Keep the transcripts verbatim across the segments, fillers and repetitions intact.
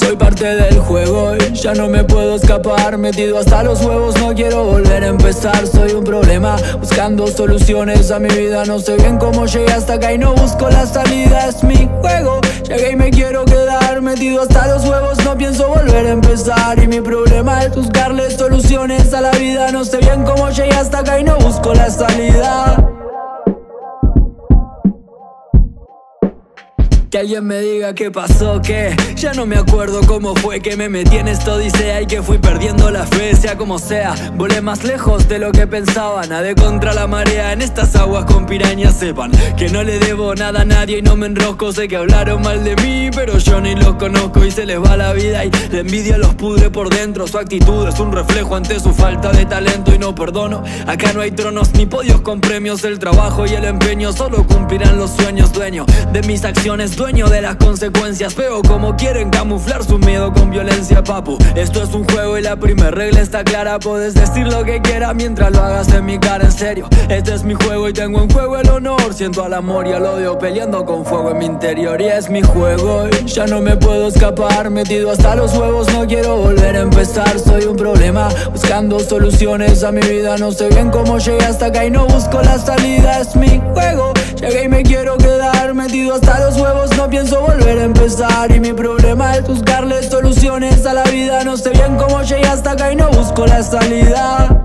Soy parte del juego y ya no me puedo escapar. Metido hasta los huevos, no quiero volver a empezar. Soy un problema, buscando soluciones a mi vida. No sé bien cómo llegué hasta acá y no busco la salida. Es mi juego, llegué y me quiero quedar. Metido hasta los huevos, no pienso volver a empezar. Y mi problema es buscarle soluciones a la vida. No sé bien cómo llegué hasta acá y no busco la salida. Que alguien me diga qué pasó, que ya no me acuerdo cómo fue que me metí en esta odisea y que fui perdiendo la fe. Sea como sea, volé más lejos de lo que pensaba. Nadé contra la marea en estas aguas con pirañas. Sepan que no le debo nada a nadie y no me enrosco. Sé que hablaron mal de mí, pero yo ni los conozco. Y se les va la vida y la envidia los pudre por dentro. Su actitud es un reflejo ante su falta de talento y no perdono. Acá no hay tronos ni podios con premios. El trabajo y el empeño solo cumplirán los sueños. Dueño de mis acciones, dueño de las consecuencias. Veo como quieren camuflar su miedo con violencia, papu. Esto es un juego y la primera regla está clara. Puedes decir lo que quieras mientras lo hagas en mi cara, en serio. Este es mi juego y tengo en juego el honor. Siento al amor y al odio peleando con fuego en mi interior. Y es mi juego y ya no me puedo escapar. Metido hasta los huevos, no quiero volver a empezar. Soy un problema, buscando soluciones a mi vida. No sé bien cómo llegué hasta acá y no busco la salida. Es mi juego, llegué y me quiero quedar. Metido hasta los huevos, no pienso volver a empezar. Y mi problema es buscarle soluciones a la vida. No sé bien cómo llegué hasta acá y no busco la salida.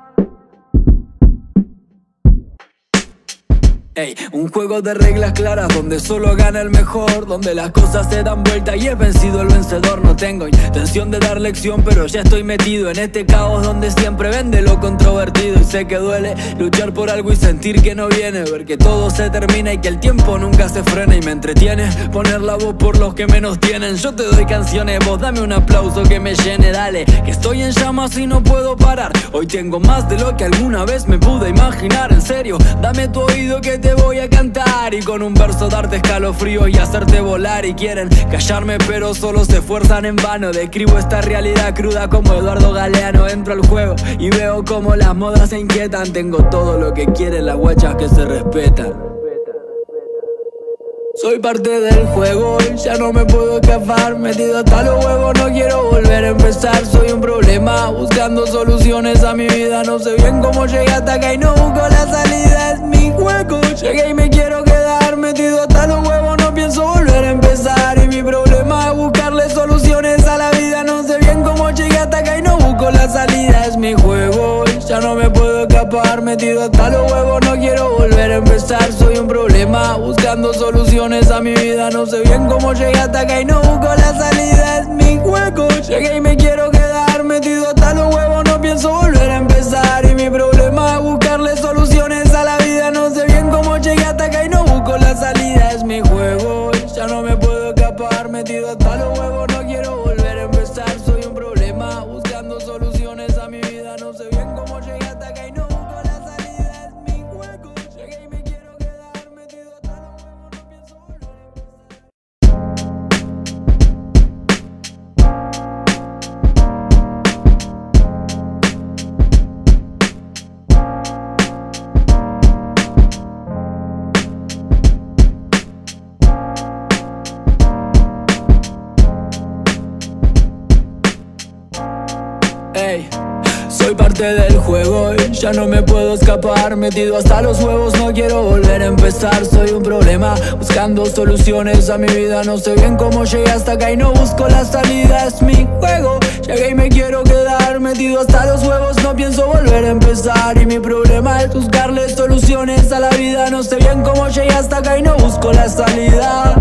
Ey, un juego de reglas claras donde solo gana el mejor, donde las cosas se dan vuelta y he vencido el vencedor. No tengo intención de dar lección, pero ya estoy metido en este caos donde siempre vende lo controvertido. Y sé que duele luchar por algo y sentir que no viene, ver que todo se termina y que el tiempo nunca se frena. Y me entretiene poner la voz por los que menos tienen. Yo te doy canciones, vos dame un aplauso que me llene. Dale, que estoy en llamas y no puedo parar. Hoy tengo más de lo que alguna vez me pude imaginar. En serio, dame tu oído que te Te voy a cantar y con un verso darte escalofríos y hacerte volar. Y quieren callarme pero solo se esfuerzan en vano. Describo esta realidad cruda como Eduardo Galeano. Entro al juego y veo como las modas se inquietan. Tengo todo lo que quieren las guachas que se respetan. Soy parte del juego y ya no me puedo escapar. Metido hasta los huevos, no quiero volver a empezar. Soy un problema, buscando soluciones a mi vida. No sé bien cómo llegué hasta acá y no busco la salida. Es mi juego, llegué y me quiero quedar. Metido hasta los huevos, no pienso volver a empezar. Y mi problema es buscarle soluciones a la vida. No sé bien cómo llegué hasta acá y no busco la salida. Es mi juego y ya no me puedo escapar. Metido hasta los huevos, no quiero volver a empezar. Soy un problema, buscando soluciones a mi vida. No sé bien cómo llegué hasta acá y no busco la salida. Es mi juego, llegué y me quiero quedar. Metido hasta los huevos, no pienso volver a empezar. Y mi problema es buscarle soluciones a la vida. No sé bien cómo llegué hasta acá y no busco la salida. Es mi juego, ya no me puedo escapar. Metido hasta los huevos, no quiero volver a empezar. Soy un problema, buscando soluciones a mi vida. No sé bien cómo llegué hasta acá y no busco la salida. Es mi juego, llegué y me quiero quedar. Metido hasta los huevos, no pienso volver a Ey, soy parte del juego y ya no me puedo escapar. Metido hasta los huevos, no quiero volver a empezar. Soy un problema, buscando soluciones a mi vida. No sé bien cómo llegué hasta acá y no busco la salida. Es mi juego, llegué y me quiero quedar. Metido hasta los huevos, no pienso volver a empezar. Y mi problema es buscarle soluciones a la vida. No sé bien cómo llegué hasta acá y no busco la salida.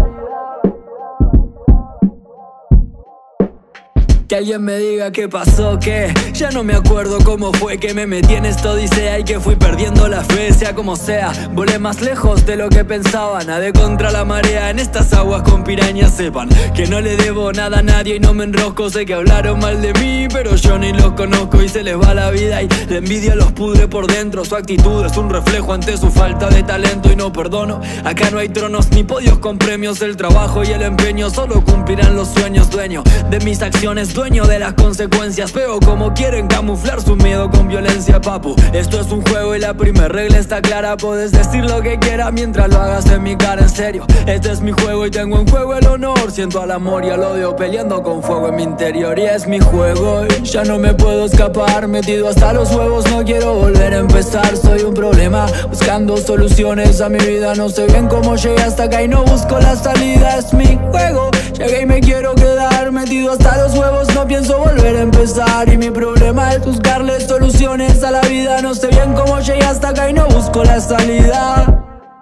Que alguien me diga qué pasó, que ya no me acuerdo cómo fue que me metí en esta odisea y que fui perdiendo la fe. Sea como sea, volé más lejos de lo que pensaba. Nadé contra la marea en estas aguas con pirañas. Sepan que no le debo nada a nadie y no me enrosco. Sé que hablaron mal de mí, pero yo ni los conozco. Y se les va la vida y la envidia los pudre por dentro. Su actitud es un reflejo ante su falta de talento y no perdono. Acá no hay tronos ni podios con premios. El trabajo y el empeño solo cumplirán los sueños. Dueño de mis acciones, dueño dueño de las consecuencias. Veo como quieren camuflar su miedo con violencia, papu. Esto es un juego y la primera regla está clara. Puedes decir lo que quieras mientras lo hagas en mi cara, en serio. Este es mi juego y tengo en juego el honor. Siento al amor y al odio peleando con fuego en mi interior. Y es mi juego y ya no me puedo escapar. Metido hasta los huevos, no quiero volver a empezar. Soy un problema, buscando soluciones a mi vida. No sé bien cómo llegué hasta acá y no busco la salida. Es mi juego, llegué y me quiero quedar. Metido hasta los huevos, no pienso volver a empezar. Y mi problema es buscarle soluciones a la vida. No sé bien cómo llegué hasta acá y no busco la salida.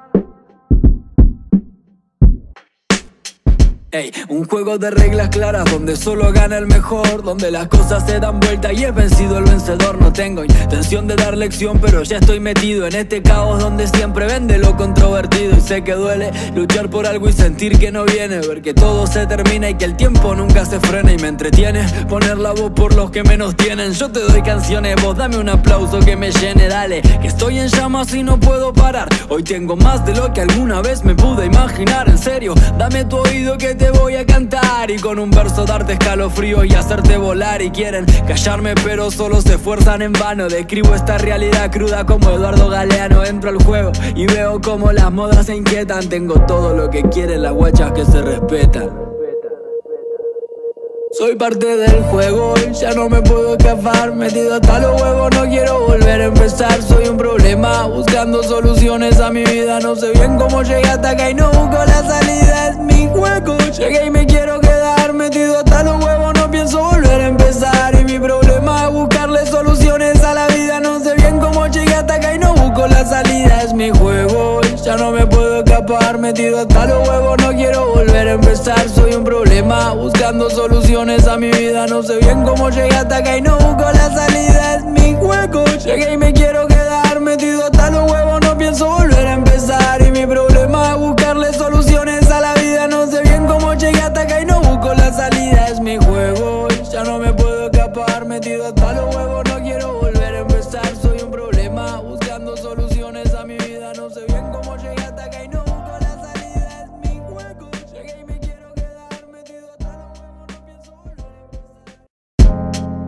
Ey, un juego de reglas claras donde solo gana el mejor, donde las cosas se dan vuelta y he vencido el vencedor. No tengo intención de dar lección, pero ya estoy metido en este caos donde siempre vende lo controvertido. Y sé que duele luchar por algo y sentir que no viene, ver que todo se termina y que el tiempo nunca se frena. Y me entretiene poner la voz por los que menos tienen. Yo te doy canciones, vos dame un aplauso que me llene, dale, que estoy en llamas y no puedo parar. Hoy tengo más de lo que alguna vez me pude imaginar. En serio, dame tu oído que te Te voy a cantar y con un verso darte escalofríos y hacerte volar. Y quieren callarme pero solo se esfuerzan en vano. Describo esta realidad cruda como Eduardo Galeano. Entro al juego y veo como las modas se inquietan. Tengo todo lo que quieren las guachas que se respetan. Soy parte del juego y ya no me puedo escapar. Metido hasta los huevos, no quiero volver a empezar. Soy un problema, buscando soluciones a mi vida. No sé bien cómo llegué hasta acá y no busco la salida. Es mi juego, llegué y me quiero quedar. Metido hasta los huevos, no pienso volver a empezar. Y mi problema es buscarle soluciones a la vida. No sé bien cómo llegué hasta acá y no busco la salida. Es mi juego y ya no me puedo escapar. Metido hasta los huevos, no quiero volver a empezar. Soy un problema, buscando soluciones a mi vida. No sé bien cómo llegué hasta acá y no busco la salida. Es mi juego, llegué y me quiero quedar. Metido hasta los huevos, no pienso volver a empezar. Y mi problema es buscarle soluciones a la vida. No sé bien cómo llegué hasta acá y no busco la salida. Es mi juego, ya no me puedo escapar. Metido hasta los huevos, no quiero volver a empezar. Soy un problema, buscando soluciones a mi vida. No sé bien cómo llegué hasta acá y no busco la salida. Es mi juego, llegué y me quiero quedar. Metido hasta los huevos, no pienso volver a empezar.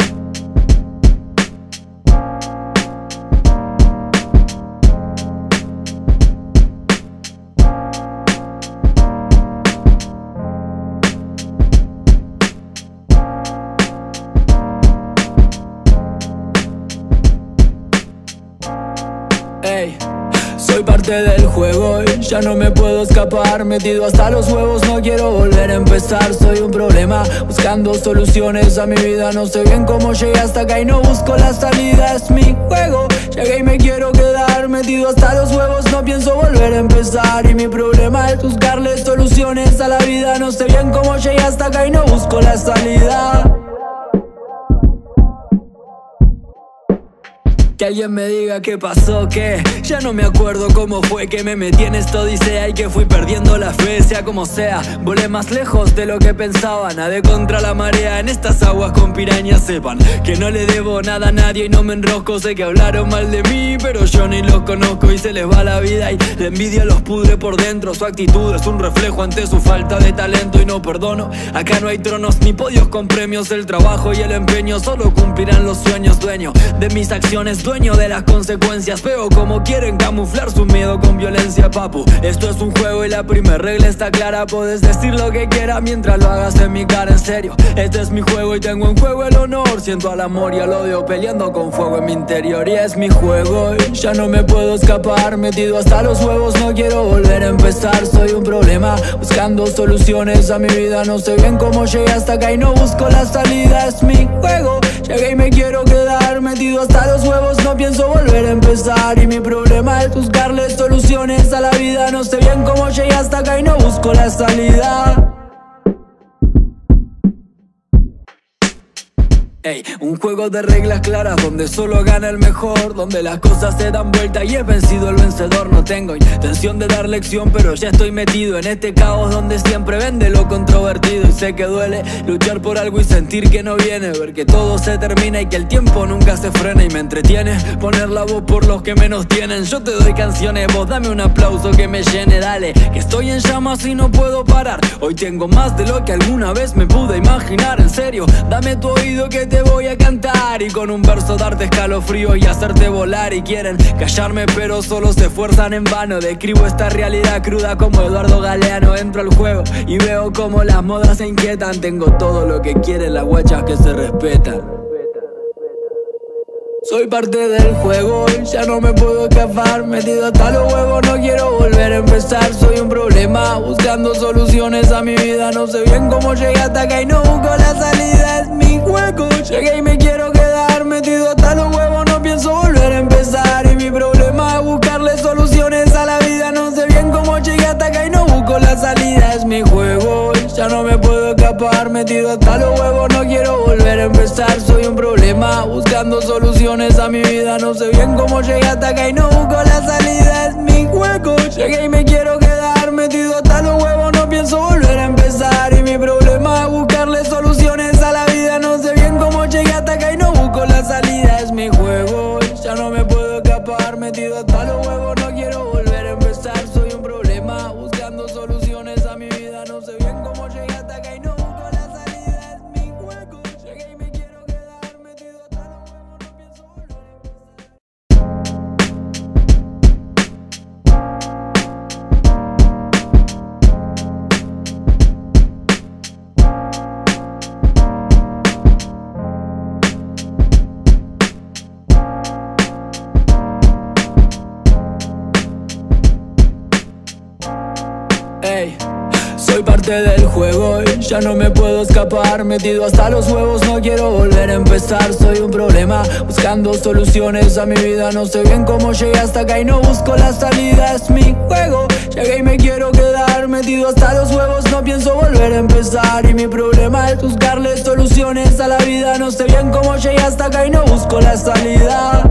Ey, soy parte del juego y ya no me puedo escapar. Metido hasta los huevos, no quiero volver a empezar. Soy un problema, buscando soluciones a mi vida. No sé bien cómo llegué hasta acá y no busco la salida. Es mi juego, llegué y me quiero quedar. Metido hasta los huevos, no pienso volver a empezar. Y mi problema es buscarle soluciones a la vida. No sé bien cómo llegué hasta acá y no busco la salida. Que alguien me diga qué pasó, que ya no me acuerdo cómo fue que me metí en esta odisea y que fui perdiendo la fe. Sea como sea, volé más lejos de lo que pensaba. Nadé contra la marea en estas aguas con pirañas. Sepan que no le debo nada a nadie y no me enrosco. Sé que hablaron mal de mí, pero yo ni los conozco. Y se les va la vida y la envidia los pudre por dentro. Su actitud es un reflejo ante su falta de talento y no perdono. Acá no hay tronos ni podios con premios. El trabajo y el empeño solo cumplirán los sueños. Dueño de mis acciones, dueño de las consecuencias. Veo como quieren camuflar su miedo con violencia, papu. Esto es un juego y la primera regla está clara. Puedes decir lo que quieras mientras lo hagas en mi cara, en serio. Este es mi juego y tengo en juego el honor. Siento al amor y al odio peleando con fuego en mi interior. Y es mi juego y ya no me puedo escapar. Metido hasta los huevos, no quiero volver a empezar. Soy un problema, buscando soluciones a mi vida. No sé bien cómo llegué hasta acá y no busco la salida. Es mi juego, llegué y me quiero quedar. Metido hasta los huevos, no pienso volver a empezar. Y mi problema es buscarle soluciones a la vida. No sé bien cómo llegué hasta acá y no busco la salida. Ey, un juego de reglas claras donde solo gana el mejor, donde las cosas se dan vuelta y es vencido el vencedor. No tengo intención de dar lección, pero ya estoy metido en este caos donde siempre vende lo controvertido. Y sé que duele luchar por algo y sentir que no viene, ver que todo se termina y que el tiempo nunca se frena. Y me entretiene poner la voz por los que menos tienen. Yo te doy canciones, vos dame un aplauso que me llene, dale, que estoy en llamas y no puedo parar. Hoy tengo más de lo que alguna vez me pude imaginar. En serio, dame tu oído que te Te voy a cantar y con un verso darte escalofríos y hacerte volar. Y quieren callarme pero solo se esfuerzan en vano. Describo esta realidad cruda como Eduardo Galeano. Entro al juego y veo como las modas se inquietan. Tengo todo lo que quieren las guachas que se respetan. Soy parte del juego y ya no me puedo escapar. Metido hasta los huevos, no quiero volver a empezar. Soy un problema buscando soluciones a mi vida. No sé bien cómo llegué hasta acá y no busco la salida. Es mi juego, llegué y me quiero quedar. Metido hasta los huevos, no pienso volver a empezar. Y mi problema es buscarle soluciones a la vida. No sé bien cómo llegué hasta acá y no busco la salida. Es mi juego y ya no me puedo escapar. Metido hasta los huevos, no quiero volver a empezar. Soy un problema buscando soluciones a mi vida. No sé bien cómo llegué hasta acá y no busco la salida. Es mi juego, llegué y me quiero quedar. Metido hasta los huevos, no pienso volver a empezar. Y mi problema es buscarle soluciones a la vida. No sé bien cómo llegué hasta acá y no busco la salida. Es mi juego, ya no me puedo escapar. Metido hasta los huevos, no quiero volver a empezar. Soy un problema buscando soluciones a mi vida. No sé bien cómo llegué hasta acá y no busco la salida. Es mi juego, llegué y me quiero quedar. Metido hasta los huevos, no pienso volver a empezar. Ey, soy parte del juego y ya no me puedo escapar. Metido hasta los huevos, no quiero volver a empezar. Soy un problema buscando soluciones a mi vida. No sé bien cómo llegué hasta acá y no busco la salida. Es mi juego, llegué y me quiero quedar. Metido hasta los huevos, no pienso volver a empezar. Y mi problema es buscarle soluciones a la vida. No sé bien cómo llegué hasta acá y no busco la salida.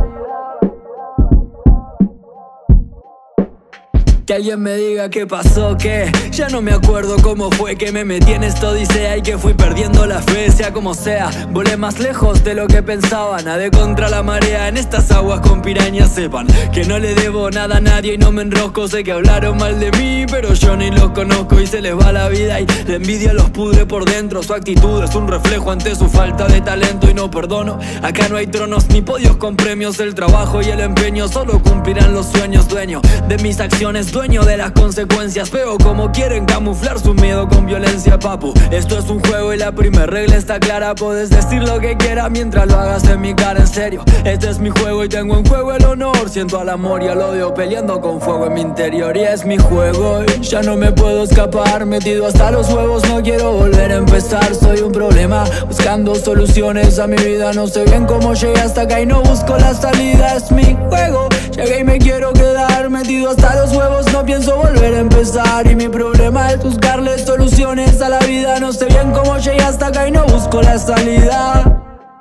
Que alguien me diga qué pasó, que ya no me acuerdo cómo fue que me metí en esta odisea y que fui perdiendo la fe. Sea como sea, volé más lejos de lo que pensaba. Nadé contra la marea en estas aguas con pirañas. Sepan que no le debo nada a nadie y no me enrosco. Sé que hablaron mal de mí, pero yo ni los conozco. Y se les va la vida y la envidia los pudre por dentro. Su actitud es un reflejo ante su falta de talento y no perdono. Acá no hay tronos ni podios con premios. El trabajo y el empeño solo cumplirán los sueños. Dueño de mis acciones, dueño de las consecuencias. Veo como quieren camuflar su miedo con violencia, papu. Esto es un juego y la primera regla está clara. Puedes decir lo que quieras mientras lo hagas en mi cara. En serio, este es mi juego y tengo en juego el honor. Siento al amor y al odio peleando con fuego en mi interior. Y es mi juego y ya no me puedo escapar. Metido hasta los huevos, no quiero volver a empezar. Soy un problema buscando soluciones a mi vida. No sé bien cómo llegué hasta acá y no busco la salida. Es mi juego, llegué y me quiero quedar. Metido hasta los huevos, no pienso volver a empezar. Y mi problema es buscarle soluciones a la vida. No sé bien cómo llegué hasta acá y no busco la salida.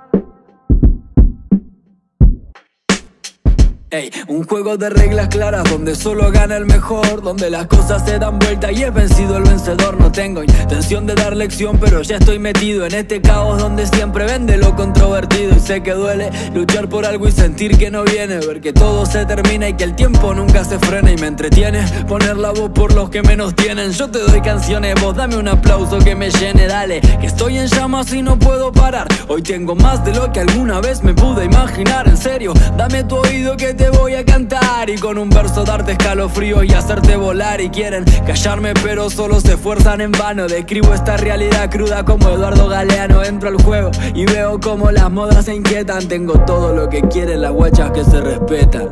Ey, un juego de reglas claras donde solo gana el mejor, donde las cosas se dan vuelta y es vencido el vencedor. No tengo intención de dar lección, pero ya estoy metido en este caos donde siempre vende lo controvertido. Y sé que duele luchar por algo y sentir que no viene, ver que todo se termina y que el tiempo nunca se frena. Y me entretiene poner la voz por los que menos tienen. Yo te doy canciones, vos dame un aplauso que me llene, dale, que estoy en llamas y no puedo parar. Hoy tengo más de lo que alguna vez me pude imaginar. En serio, dame tu oído que te Te voy a cantar y con un verso darte escalofríos y hacerte volar. Y quieren callarme pero solo se esfuerzan en vano. Describo esta realidad cruda como Eduardo Galeano. Entro al juego y veo como las modas se inquietan. Tengo todo lo que quieren las guachas que se respetan.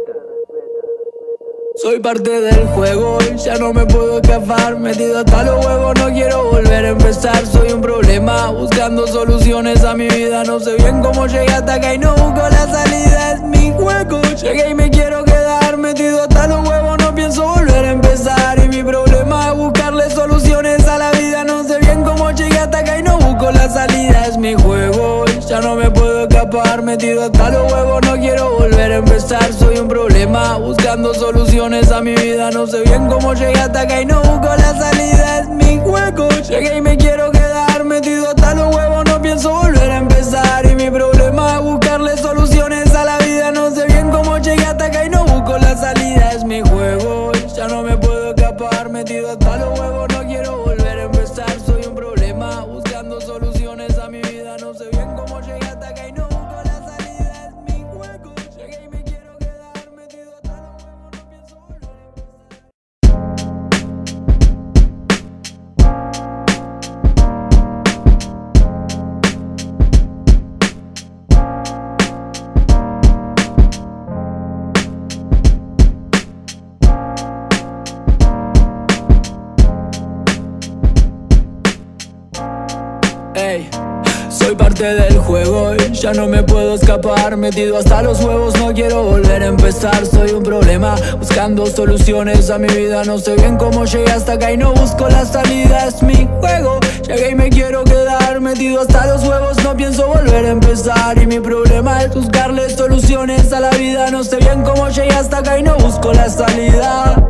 Soy parte del juego y ya no me puedo escapar. Metido hasta los huevos, no quiero volver a empezar. Soy un problema buscando soluciones a mi vida. No sé bien cómo llegué hasta acá y no busco la salida. Es mi juego, llegué y me quiero quedar. Metido hasta los huevos, no pienso volver a empezar. Y mi problema es buscarle soluciones a la vida. No sé bien cómo llegué hasta acá y no busco la salida. Es mi juego y ya no escapar, metido hasta los huevos, no quiero volver a empezar. Soy un problema, buscando soluciones a mi vida. No sé bien cómo llegué hasta acá y no busco la salida. Es mi juego, llegué y me quiero quedar, metido hasta los huevos, no pienso volver a empezar. Y mi problema es buscarle soluciones a la vida. No sé bien cómo llegué hasta acá y no busco la salida. Es mi juego, ya no me puedo escapar, metido hasta los huevos, no quiero volver a empezar. Soy un problema, buscando soluciones a mi vida. No sé bien cómo llegué hasta acá y no busco la salida. Es mi juego, llegué y me quiero quedar, metido hasta los huevos, no pienso volver a Ey, soy parte del juego y ya no me puedo escapar, metido hasta los huevos, no quiero volver a empezar. Soy un problema, buscando soluciones a mi vida. No sé bien cómo llegué hasta acá y no busco la salida. Es mi juego, llegué y me quiero quedar, metido hasta los huevos, no pienso volver a empezar. Y mi problema es buscarle soluciones a la vida. No sé bien cómo llegué hasta acá y no busco la salida.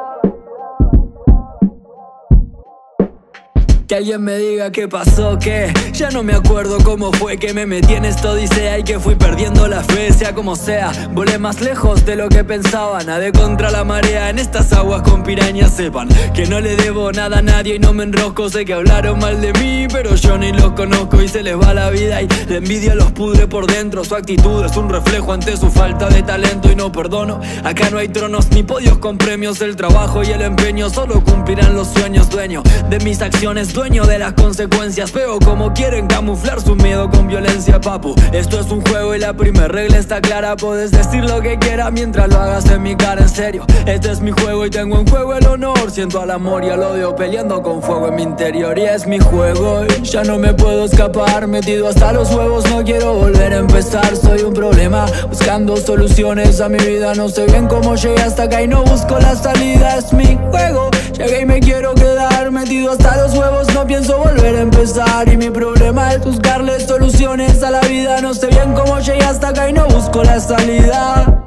Que alguien me diga qué pasó, que ya no me acuerdo cómo fue que me metí en esta odisea y que fui perdiendo la fe. Sea como sea, volé más lejos de lo que pensaba. Nadé contra la marea en estas aguas con pirañas. Sepan que no le debo nada a nadie y no me enrosco. Sé que hablaron mal de mí, pero yo ni los conozco. Y se les va la vida y la envidia los pudre por dentro. Su actitud es un reflejo ante su falta de talento. Y no perdono, acá no hay tronos ni podios con premios. El trabajo y el empeño solo cumplirán los sueños. Dueño de mis acciones, dueño de las consecuencias. Veo como quieren camuflar su miedo con violencia, papu. Esto es un juego y la primera regla está clara. Puedes decir lo que quieras mientras lo hagas en mi cara, en serio. Este es mi juego y tengo en juego el honor. Siento al amor y al odio peleando con fuego en mi interior. Y es mi juego y ya no me puedo escapar, metido hasta los huevos, no quiero volver a empezar. Soy un problema, buscando soluciones a mi vida. No sé bien cómo llegué hasta acá y no busco la salida. Es mi juego, llegué y me quiero quedar, metido hasta los huevos, no pienso volver a empezar. Y mi problema es buscarle soluciones a la vida. No sé bien cómo llegué hasta acá y no busco la salida.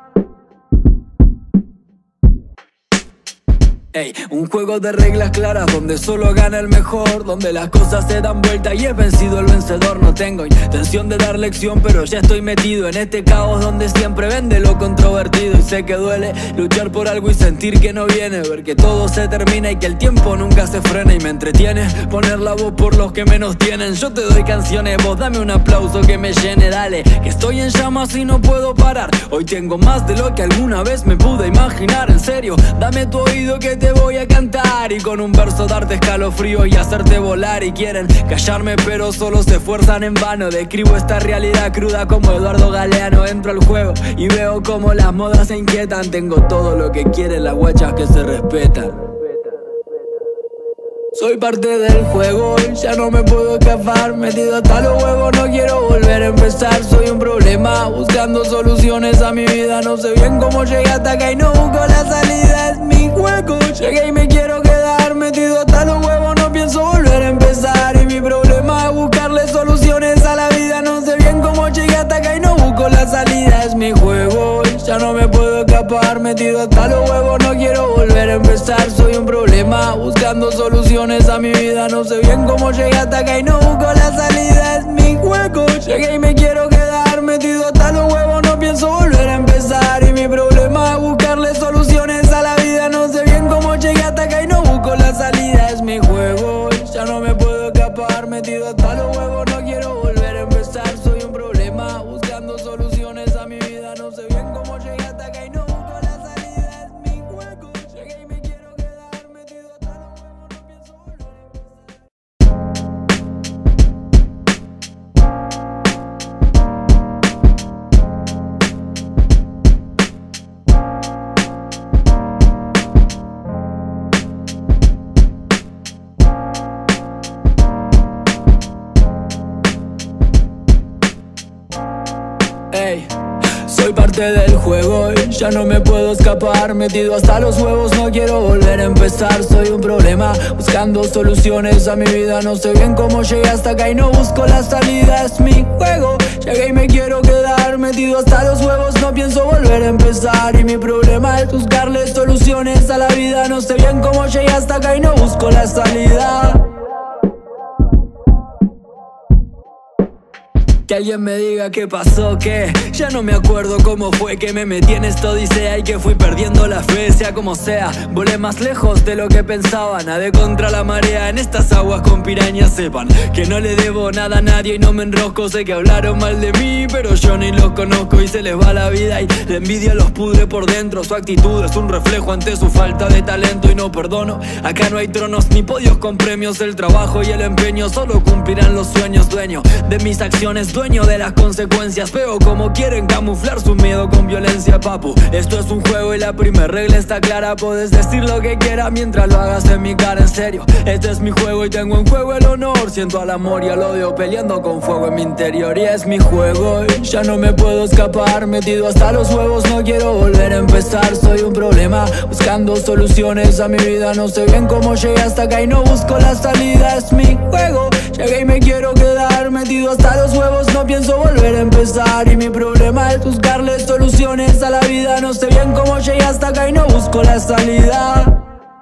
Ey, un juego de reglas claras donde solo gana el mejor, donde las cosas se dan vuelta y es vencido el vencedor. No tengo intención de dar lección, pero ya estoy metido en este caos donde siempre vende lo controvertido. Y sé que duele luchar por algo y sentir que no viene, ver que todo se termina y que el tiempo nunca se frena. Y me entretiene poner la voz por los que menos tienen. Yo te doy canciones, vos dame un aplauso que me llene. Dale, que estoy en llamas y no puedo parar. Hoy tengo más de lo que alguna vez me pude imaginar. En serio, dame tu oído que te voy a cantar y con un verso darte escalofríos y hacerte volar. Y quieren callarme pero solo se esfuerzan en vano. Describo esta realidad cruda como Eduardo Galeano. Entro al juego y veo como las modas se inquietan. Tengo todo lo que quieren las guachas que se respetan. Soy parte del juego y ya no me puedo escapar, metido hasta los huevos, no quiero volver a empezar. Soy un problema, buscando soluciones a mi vida. No sé bien cómo llegué hasta acá y no busco la salida. Es mi juego, llegué y me quiero quedar, metido hasta los huevos, no pienso volver a empezar. Y mi problema es buscarle soluciones a la vida. No sé bien cómo llegué hasta acá y no busco la salida. Es mi juego, ya no me puedo escapar, metido hasta los huevos, no quiero volver a empezar. Soy un problema, buscando soluciones a mi vida. No sé bien cómo llegué hasta acá y no busco la salida. Es mi juego, llegué y me quiero quedar, metido hasta los huevos, no pienso volver a empezar. Y mi problema es buscarle soluciones a la vida. No sé bien cómo llegué hasta acá y no busco la salida. Es mi juego, ya no me puedo escapar, metido hasta los huevos, no quiero volver a empezar. Soy un problema, buscando soluciones a mi vida. No sé bien cómo llegué hasta acá y no busco la salida. Es mi juego, llegué y me quiero quedar, metido hasta los huevos, no pienso volver a empezar. parte del juego y ya no me puedo escapar. Metido hasta los huevos, no quiero volver a empezar. Soy un problema, buscando soluciones a mi vida. No sé bien cómo llegué hasta acá y no busco la salida. Es mi juego, llegué y me quiero quedar. Metido hasta los huevos, no pienso volver a empezar. Y mi problema es buscarle soluciones a la vida. No sé bien cómo llegué hasta acá y no busco la salida. Que alguien me diga qué pasó, que ya no me acuerdo cómo fue que me metí en esta odisea y que fui perdiendo la fe. Sea como sea, volé más lejos de lo que pensaba. Nadé contra la marea en estas aguas con pirañas. Sepan que no le debo nada a nadie y no me enrosco. Sé que hablaron mal de mí, pero yo ni los conozco. Y se les va la vida y la envidia los pudre por dentro. Su actitud es un reflejo ante su falta de talento y no perdono. Acá no hay tronos ni podios con premios. El trabajo y el empeño solo cumplirán los sueños. Dueño de mis acciones, dueño de las consecuencias. Veo como quieren camuflar su miedo con violencia, papu. Esto es un juego y la primera regla está clara. Puedes decir lo que quieras mientras lo hagas en mi cara, en serio. Este es mi juego y tengo en juego el honor. Siento al amor y al odio peleando con fuego en mi interior. Y es mi juego y ya no me puedo escapar. Metido hasta los huevos, no quiero volver a empezar. Soy un problema, buscando soluciones a mi vida. No sé bien cómo llegué hasta acá y no busco la salida. Es mi juego, llegué y me quiero quedar. Metido hasta los huevos, no pienso volver a empezar. Y mi problema es buscarle soluciones a la vida. No sé bien cómo llegué hasta acá y no busco la salida.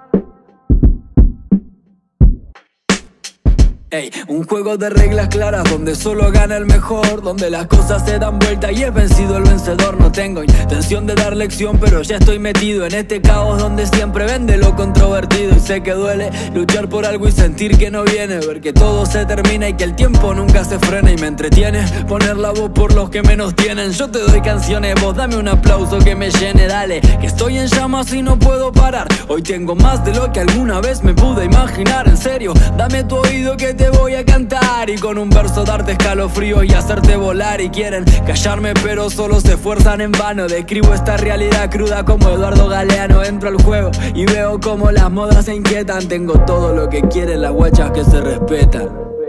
Ey, un juego de reglas claras donde solo gana el mejor, donde las cosas se dan vuelta y es vencido el vencedor. No tengo intención de dar lección, pero ya estoy metido en este caos donde siempre vende lo controvertido. Y sé que duele luchar por algo y sentir que no viene, ver que todo se termina y que el tiempo nunca se frena. Y me entretiene poner la voz por los que menos tienen. Yo te doy canciones, vos dame un aplauso que me llene. Dale, que estoy en llamas y no puedo parar. Hoy tengo más de lo que alguna vez me pude imaginar. En serio, dame tu oído que te voy a cantar y con un verso darte escalofríos y hacerte volar. Y quieren callarme pero solo se esfuerzan en vano. Describo esta realidad cruda como Eduardo Galeano. Entro al juego y veo como las modas se inquietan. Tengo todo lo que quieren las guachas que se respetan.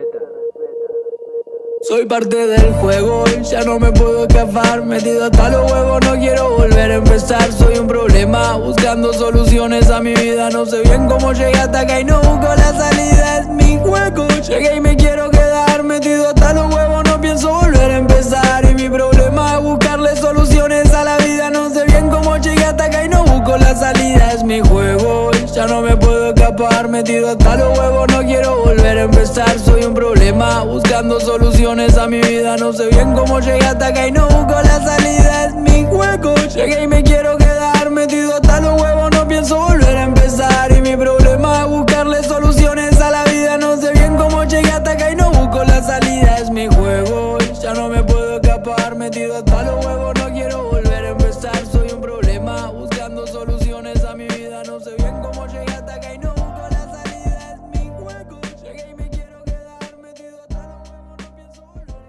Soy parte del juego y ya no me puedo escapar. Metido hasta los huevos, no quiero volver a empezar. Soy un problema, buscando soluciones a mi vida. No sé bien cómo llegué hasta acá y no busco la salida. Es mi juego, llegué y me quiero quedar. Metido hasta los huevos, no pienso volver a empezar. Y mi problema es buscarle soluciones a la vida. No sé bien cómo llegué hasta acá y no busco la salida. Es mi juego, ya no me puedo escapar. Metido hasta los huevos, no quiero volver a empezar. Soy un problema, buscando soluciones a mi vida. No sé bien cómo llegué hasta acá y no busco la salida. Es mi juego, llegué y me quiero quedar. Metido hasta los huevos, no pienso volver a empezar. Y mi problema es buscarle soluciones a la vida. No sé bien cómo llegué hasta acá y no busco la salida. Es mi juego, ya no me puedo escapar. Metido hasta los huevos, no quiero volver a empezar. Soy un problema, buscando soluciones a mi vida. No sé bien cómo llegué hasta acá y no busco la salida. Es mi juego, llegué y me quiero quedar. Metido hasta los huevos, no pienso volver a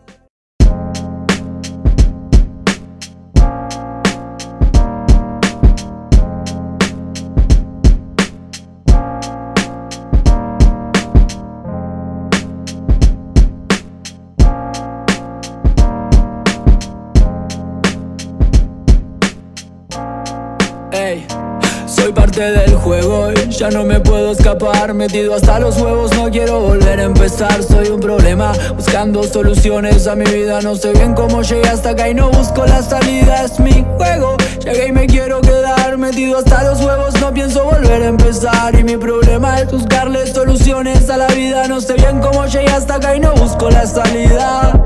Ey, soy parte del juego y ya no me puedo escapar. Metido hasta los huevos, no quiero volver a empezar. Soy un problema, buscando soluciones a mi vida. No sé bien cómo llegué hasta acá y no busco la salida. Es mi juego, llegué y me quiero quedar. Metido hasta los huevos, no pienso volver a empezar. Y mi problema es buscarle soluciones a la vida. No sé bien cómo llegué hasta acá y no busco la salida.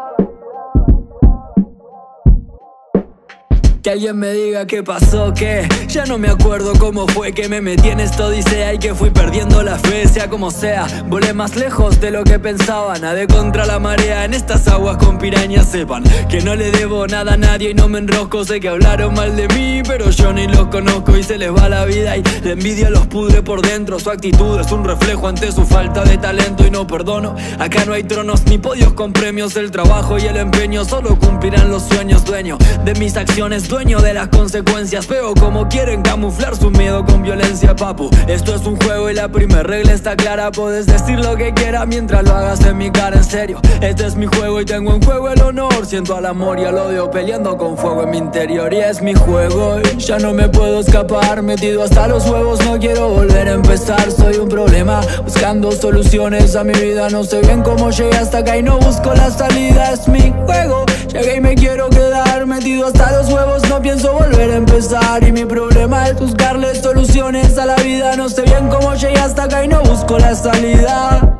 Que alguien me diga qué pasó, que ya no me acuerdo cómo fue que me metí en esta odisea y que fui perdiendo la fe. Sea como sea, volé más lejos de lo que pensaba. Nadé contra la marea en estas aguas con pirañas. Sepan que no le debo nada a nadie y no me enrosco. Sé que hablaron mal de mí, pero yo ni los conozco. Y se les va la vida y la envidia los pudre por dentro. Su actitud es un reflejo ante su falta de talento y no perdono. Acá no hay tronos ni podios con premios. El trabajo y el empeño solo cumplirán los sueños. Dueño de mis acciones, dueño de las consecuencias. Veo como quieren camuflar su miedo con violencia, papu. Esto es un juego y la primer regla está clara. Puedes decir lo que quieras mientras lo hagas en mi cara, en serio. Este es mi juego y tengo en juego el honor. Siento al amor y al odio peleando con fuego en mi interior. Y es mi juego y ya no me puedo escapar. Metido hasta los huevos, no quiero volver a empezar. Soy un problema buscando soluciones a mi vida. No sé bien cómo llegué hasta acá y no busco la salida. Es mi juego, llegué y me quiero quedar. Metido hasta los huevos, no pienso volver a empezar. Y mi problema es buscarle soluciones a la vida. No sé bien cómo llegué hasta acá y no busco la salida.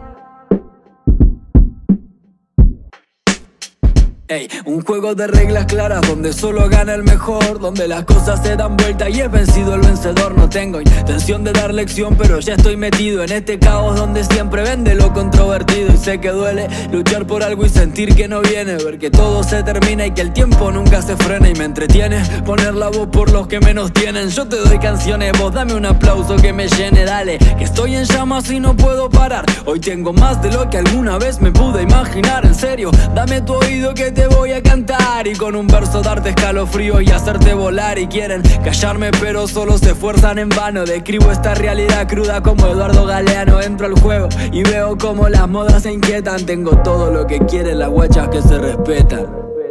Ey, un juego de reglas claras donde solo gana el mejor, donde las cosas se dan vuelta y he vencido el vencedor. No tengo intención de dar lección, pero ya estoy metido en este caos donde siempre vende lo controvertido. Y sé que duele luchar por algo y sentir que no viene, ver que todo se termina y que el tiempo nunca se frena. Y me entretiene poner la voz por los que menos tienen. Yo te doy canciones, vos dame un aplauso que me llene. Dale, que estoy en llamas y no puedo parar. Hoy tengo más de lo que alguna vez me pude imaginar. En serio, dame tu oído que te voy a cantar y con un verso darte escalofrío y hacerte volar. Y quieren callarme pero solo se esfuerzan en vano. Describo esta realidad cruda como Eduardo Galeano. Entro al juego y veo como las modas se inquietan. Tengo todo lo que quieren las guachas que se respetan.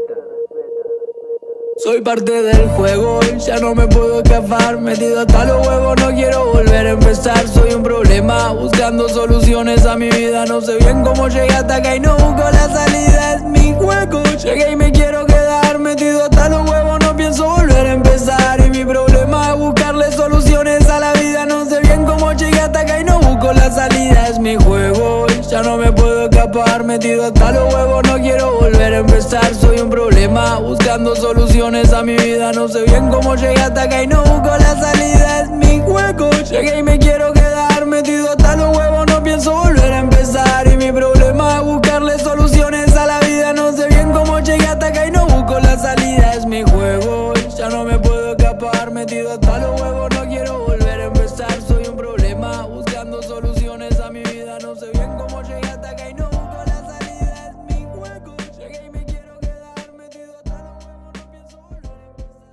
Soy parte del juego y ya no me puedo escapar. Metido hasta los huevos, no quiero volver a empezar. Soy un problema buscando soluciones a mi vida. No sé bien cómo llegué hasta acá y no busco la salida. Es mi juego, llegué y me quiero quedar. Metido hasta los huevos, no pienso volver a empezar. Y mi problema es buscarle soluciones a la vida. No sé bien cómo llegué hasta acá y no busco la salida. Es mi juego y ya no me puedo escapar. Metido hasta los huevos, no quiero volver a empezar. Soy un problema buscando soluciones a mi vida. No sé bien cómo llegué hasta acá y no busco la salida. Es mi juego, llegué y me quiero quedar. Metido hasta los huevos, no pienso volver a empezar. Y mi problema es buscarle soluciones a la vida. No sé bien cómo llegué hasta acá y no busco la salida. Es mi juego, ya no me puedo escapar. Metido hasta los huevos, no quiero volver a empezar. Soy un problema buscando soluciones a mi vida. No sé bien cómo llegué hasta acá y no busco la salida. Es mi juego, llegué y me quiero quedar. Metido hasta los huevos, no pienso volver a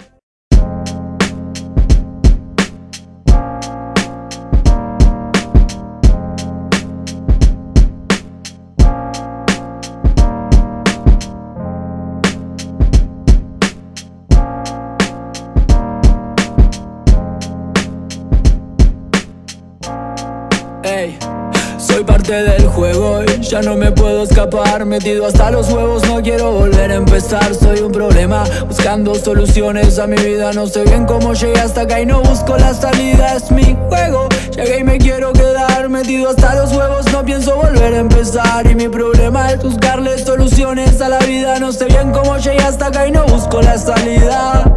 Ey, soy parte del juego y ya no me puedo escapar. Metido hasta los huevos, no quiero volver a empezar. Soy un problema buscando soluciones a mi vida. No sé bien cómo llegué hasta acá y no busco la salida. Es mi juego, llegué y me quiero quedar. Metido hasta los huevos, no pienso volver a empezar. Y mi problema es buscarle soluciones a la vida. No sé bien cómo llegué hasta acá y no busco la salida.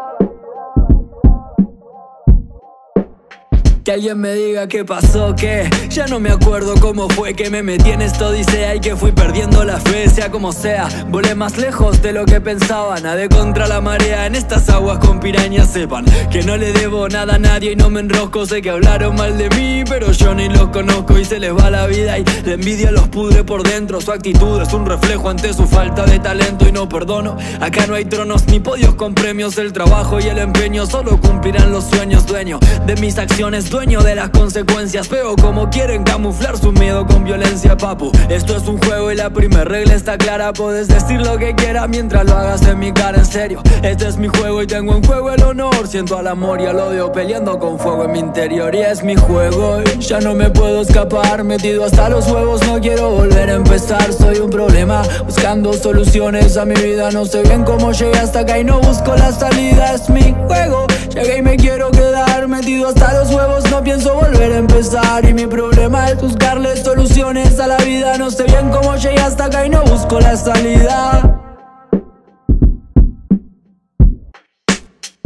Que alguien me diga qué pasó, que ya no me acuerdo cómo fue que me metí en esta odisea y que fui perdiendo la fe. Sea como sea, volé más lejos de lo que pensaba. Nadé contra la marea en estas aguas con pirañas. Sepan que no le debo nada a nadie y no me enrosco. Sé que hablaron mal de mí, pero yo ni los conozco. Y se les va la vida y la envidia los pudre por dentro. Su actitud es un reflejo ante su falta de talento y no perdono. Acá no hay tronos ni podios con premios. El trabajo y el empeño solo cumplirán los sueños. Dueño de mis acciones, dueño de las consecuencias. Veo como quieren camuflar su miedo con violencia, papu. Esto es un juego y la primer regla está clara. Puedes decir lo que quieras mientras lo hagas en mi cara, en serio. Este es mi juego y tengo en juego el honor. Siento al amor y al odio peleando con fuego en mi interior. Y es mi juego y ya no me puedo escapar. Metido hasta los huevos, no quiero volver a empezar. Soy un problema buscando soluciones a mi vida. No sé bien cómo llegué hasta acá y no busco la salida. Es mi juego, llegué y me quiero quedar. Metido hasta los huevos, no pienso volver a empezar. Y mi problema es buscarle soluciones a la vida. No sé bien cómo llegué hasta acá y no busco la salida.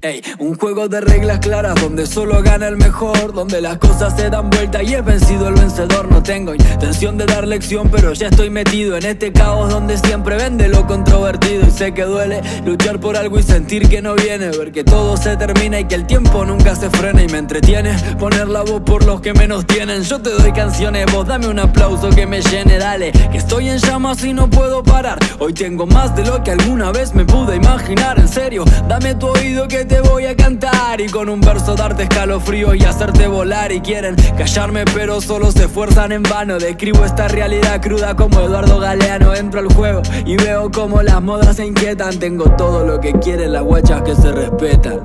Ey, un juego de reglas claras donde solo gana el mejor, donde las cosas se dan vuelta y es vencido el vencedor. No tengo intención de dar lección, pero ya estoy metido en este caos donde siempre vende lo controvertido. Y sé que duele luchar por algo y sentir que no viene, ver que todo se termina y que el tiempo nunca se frena. Y me entretiene poner la voz por los que menos tienen. Yo te doy canciones, vos dame un aplauso que me llene. Dale, que estoy en llamas y no puedo parar. Hoy tengo más de lo que alguna vez me pude imaginar. En serio, dame tu oído que te voy a cantar y con un verso darte escalofrío y hacerte volar. Y quieren callarme pero solo se esfuerzan en vano. Describo esta realidad cruda como Eduardo Galeano. Entro al juego y veo como las modas se inquietan. Tengo todo lo que quieren las guachas que se respetan.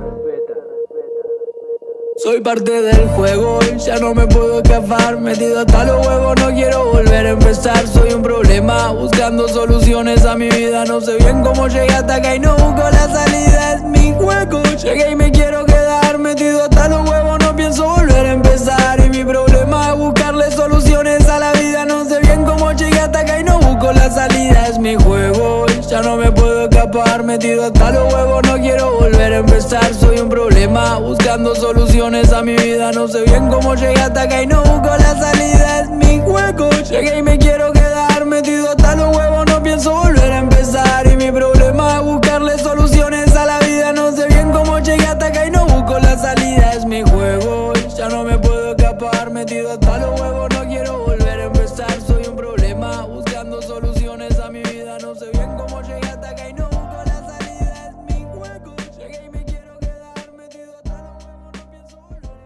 Soy parte del juego y ya no me puedo escapar. Metido hasta los huevos, no quiero volver a empezar. Soy un problema buscando soluciones a mi vida. No sé bien cómo llegué hasta acá y no busco la salida. Es mi juego, llegué y me quiero quedar. Metido hasta los huevos, no pienso volver a empezar. Y mi problema es buscarle soluciones a la vida. No sé bien cómo llegué hasta acá y no busco la salida. Es mi juego, ya no me puedo escapar. Metido hasta los huevos, no quiero volver a empezar. Soy un problema buscando soluciones a mi vida. No sé bien cómo llegué hasta acá y no busco la salida. Es mi juego, llegué y me quiero quedar. Metido hasta los huevos, no pienso volver a empezar. Y mi problema es buscarle soluciones a la vida. No sé bien cómo llegué hasta acá y no busco la salida. Es mi juego, ya no me puedo escapar. Metido hasta los huevos, no quiero volver a empezar. Soy un problema buscando soluciones a mi vida. No sé bien cómo llegué hasta acá y no busco la salida. Es mi juego, llegué y me quiero quedar. Metido hasta los huevos, no pienso volver a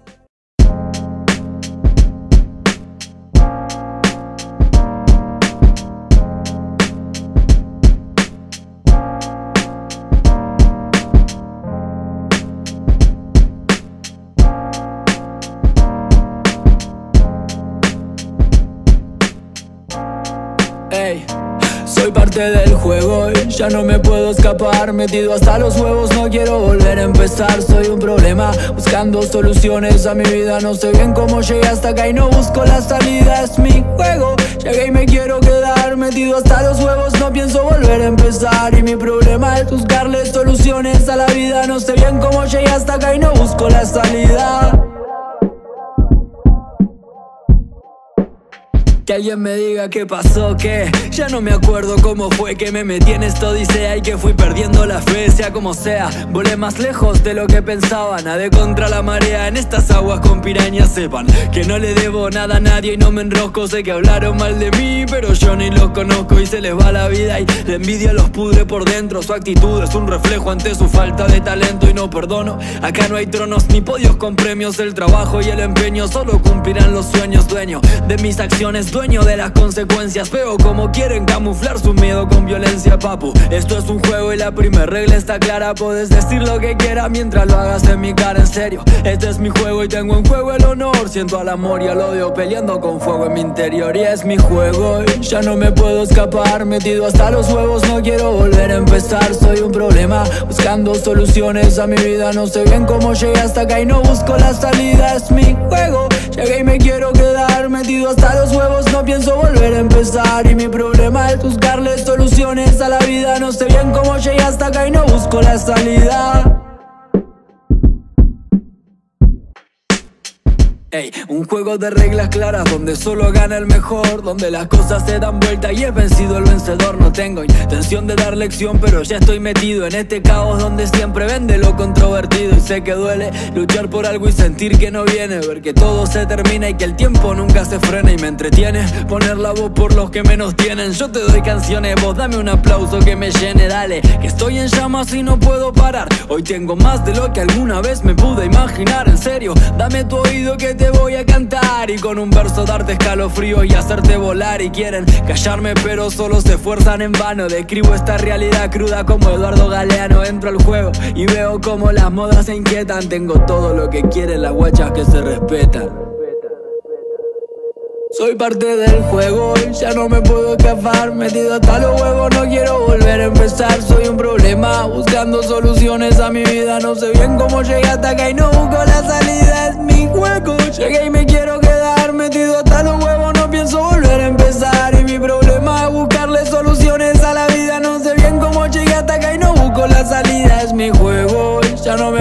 Ey, soy parte del juego y ya no me puedo escapar. Metido hasta los huevos, no quiero volver a empezar. Soy un problema buscando soluciones a mi vida. No sé bien cómo llegué hasta acá y no busco la salida. Es mi juego, llegué y me quiero quedar. Metido hasta los huevos, no pienso volver a empezar. Y mi problema es buscarle soluciones a la vida. No sé bien cómo llegué hasta acá y no busco la salida. Que alguien me diga qué pasó, que ya no me acuerdo cómo fue que me metí en esta odisea y que fui perdiendo la fe. Sea como sea, volé más lejos de lo que pensaba. Nadé contra la marea en estas aguas con pirañas. Sepan que no le debo nada a nadie y no me enrosco. Sé que hablaron mal de mí, pero yo ni los conozco. Y se les va la vida y la envidia los pudre por dentro. Su actitud es un reflejo ante su falta de talento y no perdono. Acá no hay tronos ni podios con premios. El trabajo y el empeño solo cumplirán los sueños. Dueño de mis acciones, dueño de las consecuencias. Veo como quieren camuflar su miedo con violencia, papu. Esto es un juego y la primer regla está clara. Puedes decir lo que quieras mientras lo hagas en mi cara. En serio, este es mi juego y tengo en juego el honor. Siento al amor y al odio peleando con fuego en mi interior. Y es mi juego y ya no me puedo escapar. Metido hasta los huevos, no quiero volver a empezar. Soy un problema buscando soluciones a mi vida. No sé bien cómo llegué hasta acá y no busco la salida. Es mi juego, llegué y me quiero quedar. Metido hasta los huevos, no pienso volver a empezar. Y mi problema es buscarle soluciones a la vida. No sé bien cómo llegué hasta acá y no busco la salida. Ey, un juego de reglas claras donde solo gana el mejor, donde las cosas se dan vuelta y es vencido el vencedor. No tengo intención de dar lección, pero ya estoy metido en este caos donde siempre vende lo controvertido. Y sé que duele luchar por algo y sentir que no viene, ver que todo se termina y que el tiempo nunca se frena. Y me entretiene poner la voz por los que menos tienen. Yo te doy canciones, vos dame un aplauso que me llene. Dale, que estoy en llamas y no puedo parar. Hoy tengo más de lo que alguna vez me pude imaginar. En serio, dame tu oído que te voy a cantar y con un verso darte escalofrío y hacerte volar. Y quieren callarme pero solo se esfuerzan en vano. Describo esta realidad cruda como Eduardo Galeano. Entro al juego y veo como las modas se inquietan. Tengo todo lo que quieren las guachas que se respetan. Soy parte del juego y ya no me puedo escapar. Metido hasta los huevos, no quiero volver a empezar. Soy un problema buscando soluciones a mi vida. No sé bien cómo llegué hasta acá y no busco la salida. Es mi juego, llegué y me quiero quedar. Metido hasta los huevos, no pienso volver a empezar. Y mi problema es buscarle soluciones a la vida. No sé bien cómo llegué hasta acá y no busco la salida. Es mi juego, ya no me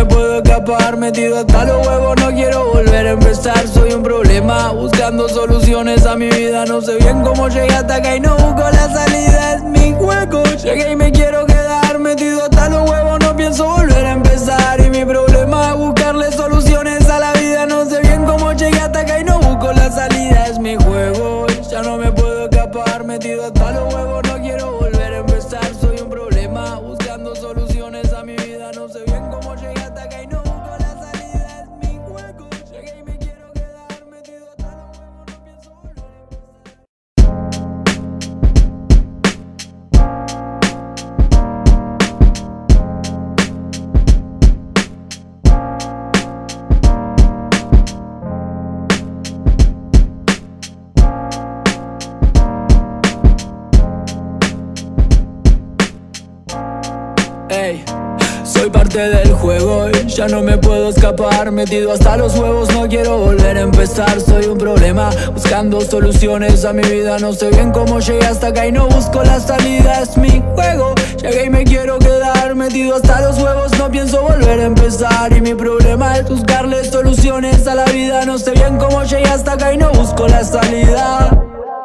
escapar, metido hasta los huevos, no quiero volver a empezar. Soy un problema, buscando soluciones a mi vida. No sé bien cómo llegué hasta acá y no busco la salida. Es mi juego, llegué y me quiero quedar, metido hasta los huevos, no pienso volver a empezar. Y mi problema es buscarle soluciones a la vida. No sé bien cómo llegué hasta acá y no busco la salida. Es mi juego, ya no me puedo escapar, metido hasta los huevos, no quiero volver a empezar. Soy un problema, buscando soluciones a mi vida. No sé bien cómo llegué hasta acá y no busco la salida. Es mi juego, llegué y me quiero quedar, metido hasta los huevos, no pienso volver a empezar. Ey, soy parte del juego y ya no me puedo escapar, metido hasta los huevos, no quiero volver a empezar. Soy un problema, buscando soluciones a mi vida. No sé bien cómo llegué hasta acá y no busco la salida. Es mi juego, llegué y me quiero quedar, metido hasta los huevos, no pienso volver a empezar. Y mi problema es buscarle soluciones a la vida. No sé bien cómo llegué hasta acá y no busco la salida.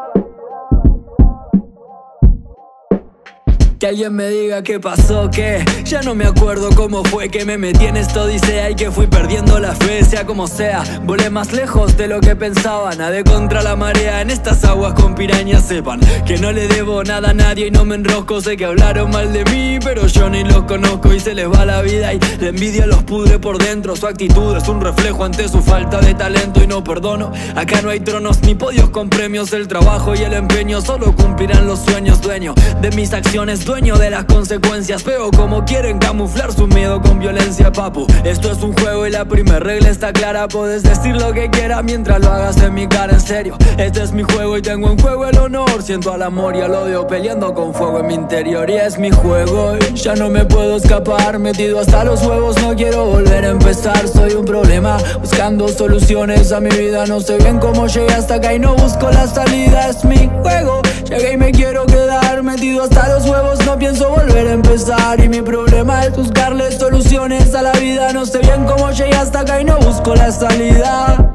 Que alguien me diga qué pasó, que ya no me acuerdo cómo fue que me metí en esta odisea y que fui perdiendo la fe. Sea como sea, volé más lejos de lo que pensaba. Nadé contra la marea en estas aguas con pirañas. Sepan que no le debo nada a nadie y no me enrosco. Sé que hablaron mal de mí, pero yo ni los conozco. Y se les va la vida y la envidia los pudre por dentro. Su actitud es un reflejo ante su falta de talento y no perdono. Acá no hay tronos ni podios con premios. El trabajo y el empeño solo cumplirán los sueños. Dueño de mis acciones, dueño de las consecuencias. Veo como quieren camuflar su miedo con violencia, papu. Esto es un juego y la primer regla está clara. Puedes decir lo que quieras mientras lo hagas en mi cara, en serio. Este es mi juego y tengo en juego el honor. Siento al amor y al odio peleando con fuego en mi interior. Y es mi juego y ya no me puedo escapar, metido hasta los huevos, no quiero volver a empezar. Soy un problema, buscando soluciones a mi vida. No sé bien cómo llegué hasta acá y no busco la salida. Es mi juego, llegué y me quiero quedar, metido hasta los huevos, no pienso volver a empezar. Y mi problema es buscarle soluciones a la vida. No sé bien cómo llegué hasta acá y no busco la salida.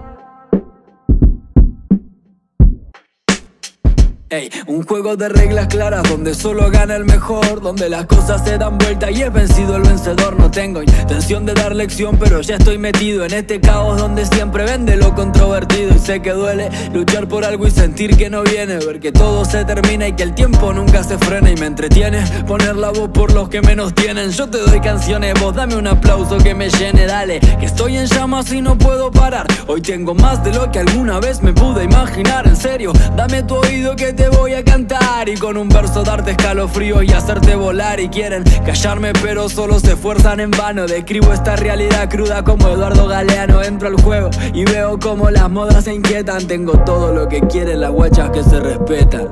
Ey, un juego de reglas claras donde solo gana el mejor, donde las cosas se dan vuelta y es vencido el vencedor. No tengo intención de dar lección, pero ya estoy metido en este caos donde siempre vende lo controvertido. Y sé que duele luchar por algo y sentir que no viene, ver que todo se termina y que el tiempo nunca se frena. Y me entretiene poner la voz por los que menos tienen. Yo te doy canciones, vos dame un aplauso que me llene. Dale, que estoy en llamas y no puedo parar. Hoy tengo más de lo que alguna vez me pude imaginar. En serio, dame tu oído que te voy a cantar y con un verso darte escalofrío y hacerte volar. Y quieren callarme pero solo se esfuerzan en vano. Describo esta realidad cruda como Eduardo Galeano. Entro al juego y veo como las modas se inquietan. Tengo todo lo que quieren las guachas que se respetan.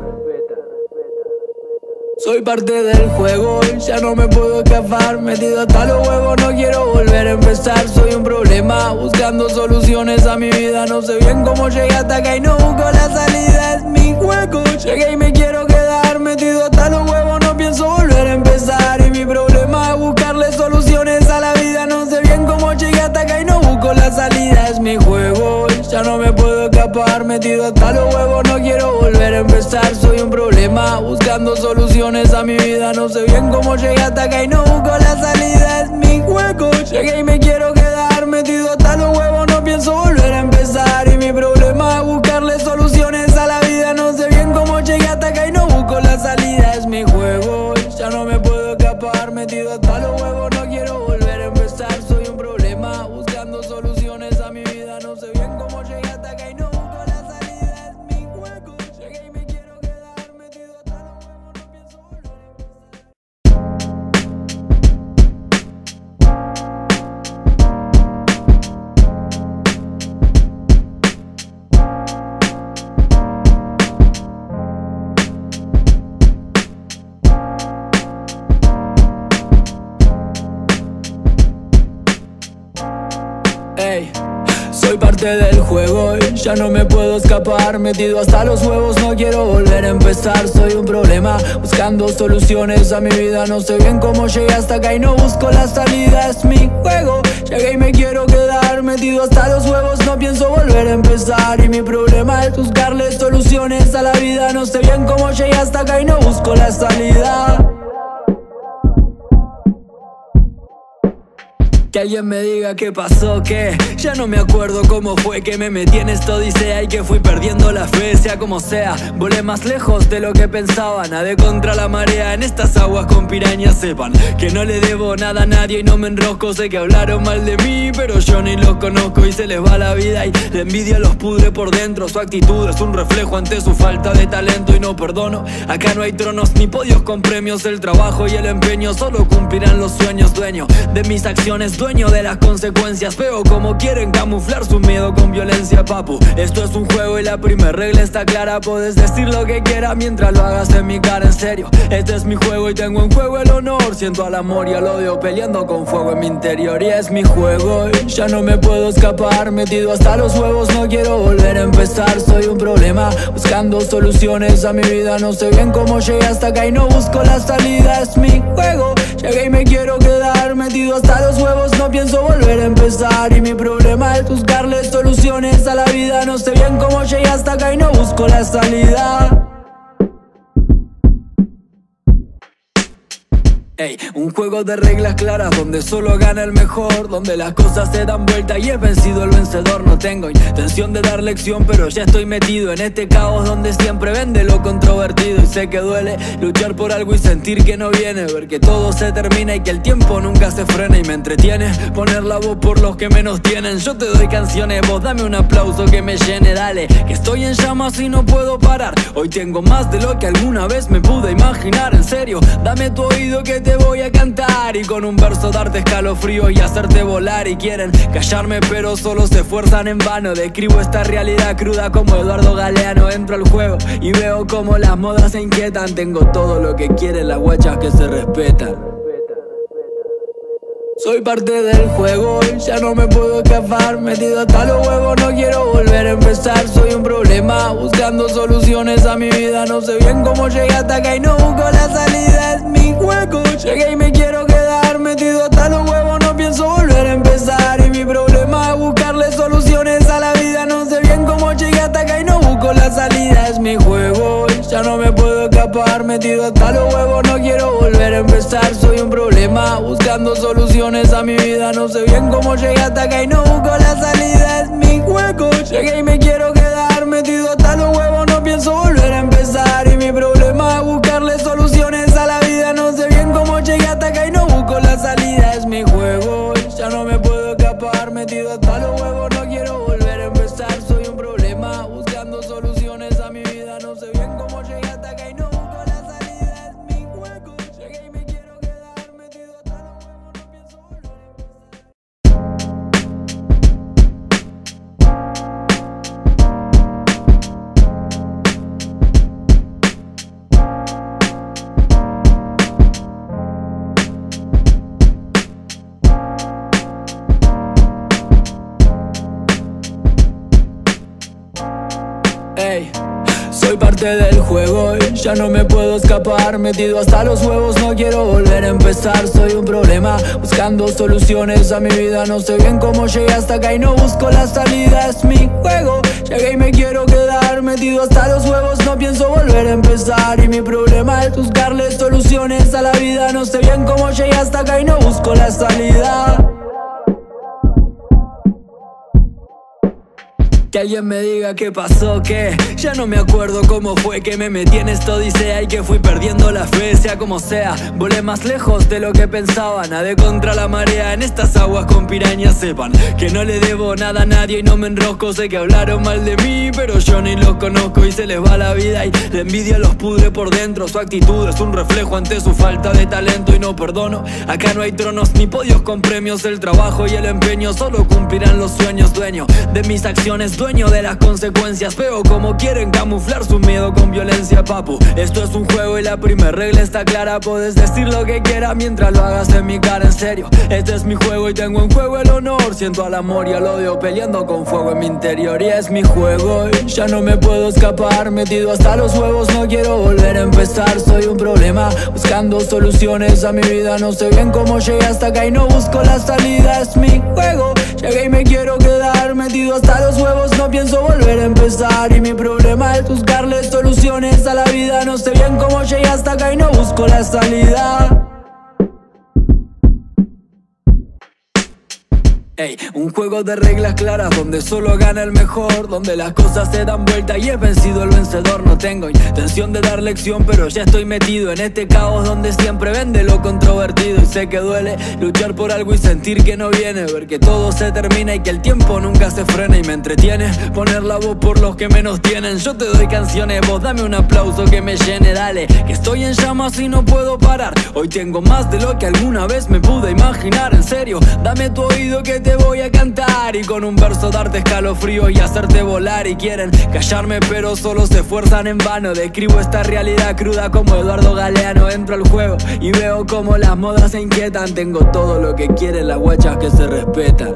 Soy parte del juego y ya no me puedo escapar, metido hasta los huevos, no quiero volver a empezar. Soy un problema, buscando soluciones a mi vida. No sé bien cómo llegué hasta acá y no busco la salida. Es mi juego, llegué y me quiero quedar, metido hasta los huevos, no pienso volver a empezar. Y mi problema es buscarle soluciones a la vida. No sé bien cómo llegué hasta acá y no busco la salida. Es mi juego, ya no me puedo escapar, metido hasta los huevos, no quiero volver a empezar. Soy un problema, buscando soluciones a mi vida. No sé bien cómo llegué hasta acá y no busco la salida. Es mi juego, llegué y me quiero quedar, metido hasta los huevos, no pienso volver a empezar. Y mi problema es buscarle soluciones a la vida. No sé bien cómo llegué hasta acá y no busco la salida. Es mi juego, ya no me puedo escapar, metido hasta los huevos, no quiero volver a empezar. Soy un problema, buscando soluciones a mi vida. No sé bien cómo llegué hasta acá y no busco la salida. Es mi juego, llegué y me quiero quedar, metido hasta los huevos, no pienso volver a Ey, Soy parte del juego y ya no me puedo escapar. Metido hasta los huevos, no quiero volver a empezar. Soy un problema, buscando soluciones a mi vida. No sé bien cómo llegué hasta acá y no busco la salida. Es mi juego, llegué y me quiero quedar. Metido hasta los huevos, no pienso volver a empezar. Y mi problema es buscarle soluciones a la vida. No sé bien cómo llegué hasta acá y no busco la salida. Que alguien me diga qué pasó, que ya no me acuerdo cómo fue que me metí en esta odisea y que fui perdiendo la fe. Sea como sea, volé más lejos de lo que pensaba. Nadé contra la marea en estas aguas con pirañas. Sepan que no le debo nada a nadie y no me enrosco. Sé que hablaron mal de mí, pero yo ni los conozco. Y se les va la vida y la envidia los pudre por dentro. Su actitud es un reflejo ante su falta de talento y no perdono. Acá no hay tronos ni podios con premios. El trabajo y el empeño solo cumplirán los sueños. Dueño de mis acciones, dueño de las consecuencias. Veo como quieren camuflar su miedo con violencia, papu. Esto es un juego y la primer regla está clara. Puedes decir lo que quieras mientras lo hagas en mi cara, en serio. Este es mi juego y tengo en juego el honor. Siento al amor y al odio peleando con fuego en mi interior. Y es mi juego y ya no me puedo escapar. Metido hasta los huevos, no quiero volver a empezar. Soy un problema, buscando soluciones a mi vida. No sé bien cómo llegué hasta acá y no busco la salida. Es mi juego, llegué y me quiero quedar. Metido hasta los huevos, no pienso volver a empezar. Y mi problema es buscarle soluciones a la vida. No sé bien cómo llegué hasta acá y no busco la salida. Ey, un juego de reglas claras donde solo gana el mejor, donde las cosas se dan vuelta y es vencido el vencedor. No tengo intención de dar lección, pero ya estoy metido en este caos donde siempre vende lo controvertido. Y sé que duele luchar por algo y sentir que no viene, ver que todo se termina y que el tiempo nunca se frena. Y me entretiene poner la voz por los que menos tienen. Yo te doy canciones, vos dame un aplauso que me llene. Dale, que estoy en llamas y no puedo parar. Hoy tengo más de lo que alguna vez me pude imaginar. En serio, dame tu oído que te voy a cantar y con un verso darte escalofrío y hacerte volar. Y quieren callarme pero solo se esfuerzan en vano. Describo esta realidad cruda como Eduardo Galeano. Entro al juego y veo como las modas se inquietan. Tengo todo lo que quieren las guachas que se respetan. Soy parte del juego y ya no me puedo escapar. Metido hasta los huevos, no quiero volver a empezar. Soy un problema, buscando soluciones a mi vida. No sé bien cómo llegué hasta acá y no busco la salida. Es mi juego, llegué y me quiero quedar. Metido hasta los huevos, no pienso volver a empezar. Y mi problema es buscarle soluciones a la vida. No sé bien cómo llegué hasta acá y no busco la salida. Es mi juego y ya no me puedo escapar. Metido hasta los huevos, no quiero volver a empezar. Soy un problema, buscando soluciones a mi vida. No sé bien cómo llegué hasta acá y no busco la salida. Es mi juego, llegué y me quiero quedar. Metido hasta los huevos, no pienso volver a empezar. Y mi problema es buscarle soluciones a la vida. No sé bien cómo llegué hasta acá y no busco la salida. Es mi juego, ya no me puedo escapar. Metido hasta los huevos, no quiero volver a empezar. Soy un problema, buscando soluciones a mi vida. No sé bien cómo llegué hasta acá y no busco la salida. Es mi juego, llegué y me quiero quedar. Metido hasta los huevos, no pienso volver a Ey, soy parte del juego y ya no me puedo escapar. Metido hasta los huevos, no quiero volver a empezar. Soy un problema, buscando soluciones a mi vida. No sé bien cómo llegué hasta acá y no busco la salida. Es mi juego, llegué y me quiero quedar. Metido hasta los huevos, no pienso volver a empezar. Y mi problema es buscarle soluciones a la vida. No sé bien cómo llegué hasta acá y no busco la salida. Que alguien me diga qué pasó, que ya no me acuerdo cómo fue que me metí en esta odisea y que fui perdiendo la fe. Sea como sea, volé más lejos de lo que pensaba. Nadé contra la marea en estas aguas con pirañas. Sepan que no le debo nada a nadie y no me enrosco. Sé que hablaron mal de mí, pero yo ni los conozco. Y se les va la vida y la envidia los pudre por dentro. Su actitud es un reflejo ante su falta de talento y no perdono. Acá no hay tronos ni podios con premios. El trabajo y el empeño solo cumplirán los sueños. Dueño de mis acciones, dueño de las consecuencias. Veo como quieren camuflar su miedo con violencia, papu. Esto es un juego y la primer regla está clara. Puedes decir lo que quieras mientras lo hagas en mi cara, en serio. Este es mi juego y tengo en juego el honor. Siento al amor y al odio peleando con fuego en mi interior. Y es mi juego y ya no me puedo escapar. Metido hasta los huevos, no quiero volver a empezar. Soy un problema, buscando soluciones a mi vida. No sé bien cómo llegué hasta acá y no busco la salida. Es mi juego, llegué y me quiero quedar. Metido hasta los huevos, no pienso volver a empezar. Y mi problema es buscarle soluciones a la vida. No sé bien cómo llegué hasta acá y no busco la salida. Ey, un juego de reglas claras donde solo gana el mejor, donde las cosas se dan vuelta y he vencido el vencedor. No tengo intención de dar lección, pero ya estoy metido en este caos donde siempre vende lo controvertido. Y sé que duele luchar por algo y sentir que no viene, ver que todo se termina y que el tiempo nunca se frena. Y me entretiene poner la voz por los que menos tienen. Yo te doy canciones, vos dame un aplauso que me llene. Dale, que estoy en llamas y no puedo parar. Hoy tengo más de lo que alguna vez me pude imaginar. En serio, dame tu oído que te voy a cantar y con un verso darte escalofrío y hacerte volar. Y quieren callarme pero solo se esfuerzan en vano. Describo esta realidad cruda como Eduardo Galeano. Entro al juego y veo como las modas se inquietan. Tengo todo lo que quieren las guachas que se respetan.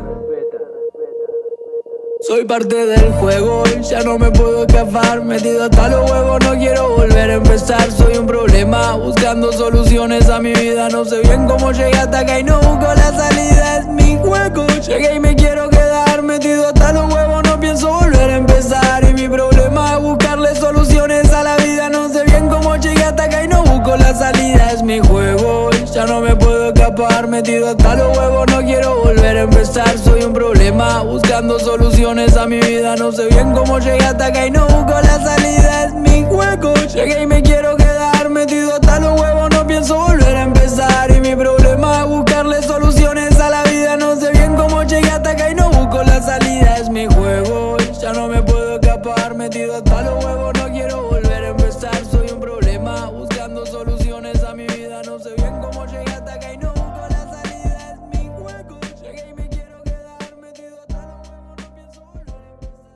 Soy parte del juego y ya no me puedo escapar. Metido hasta los huevos, no quiero volver a empezar. Soy un problema, buscando soluciones a mi vida. No sé bien cómo llegué hasta acá y no busco la salida. Es mi juego, llegué y me quiero quedar. Metido hasta los huevos, no pienso volver a empezar. Y mi problema es buscarle soluciones a la vida. No sé bien cómo llegué hasta acá y no busco la salida. Es mi juego y ya no me puedo escapar. Metido hasta los huevos, no quiero volver a empezar. Soy un problema, buscando soluciones a mi vida. No sé bien cómo llegué hasta acá y no busco la salida. Es mi juego, llegué y me quiero quedar. Metido hasta los huevos, no pienso volver a empezar. Y mi problema es buscarle soluciones a la vida. No sé bien cómo llegué hasta acá y no busco la salida. Es mi juego, ya no me puedo escapar. Metido hasta los huevos, no quiero volver a empezar. Soy un problema, buscando soluciones a mi vida. No sé bien cómo llegué hasta acá y no busco la salida. Es mi juego, llegué y me quiero quedar. Metido hasta los huevos, no pienso volver a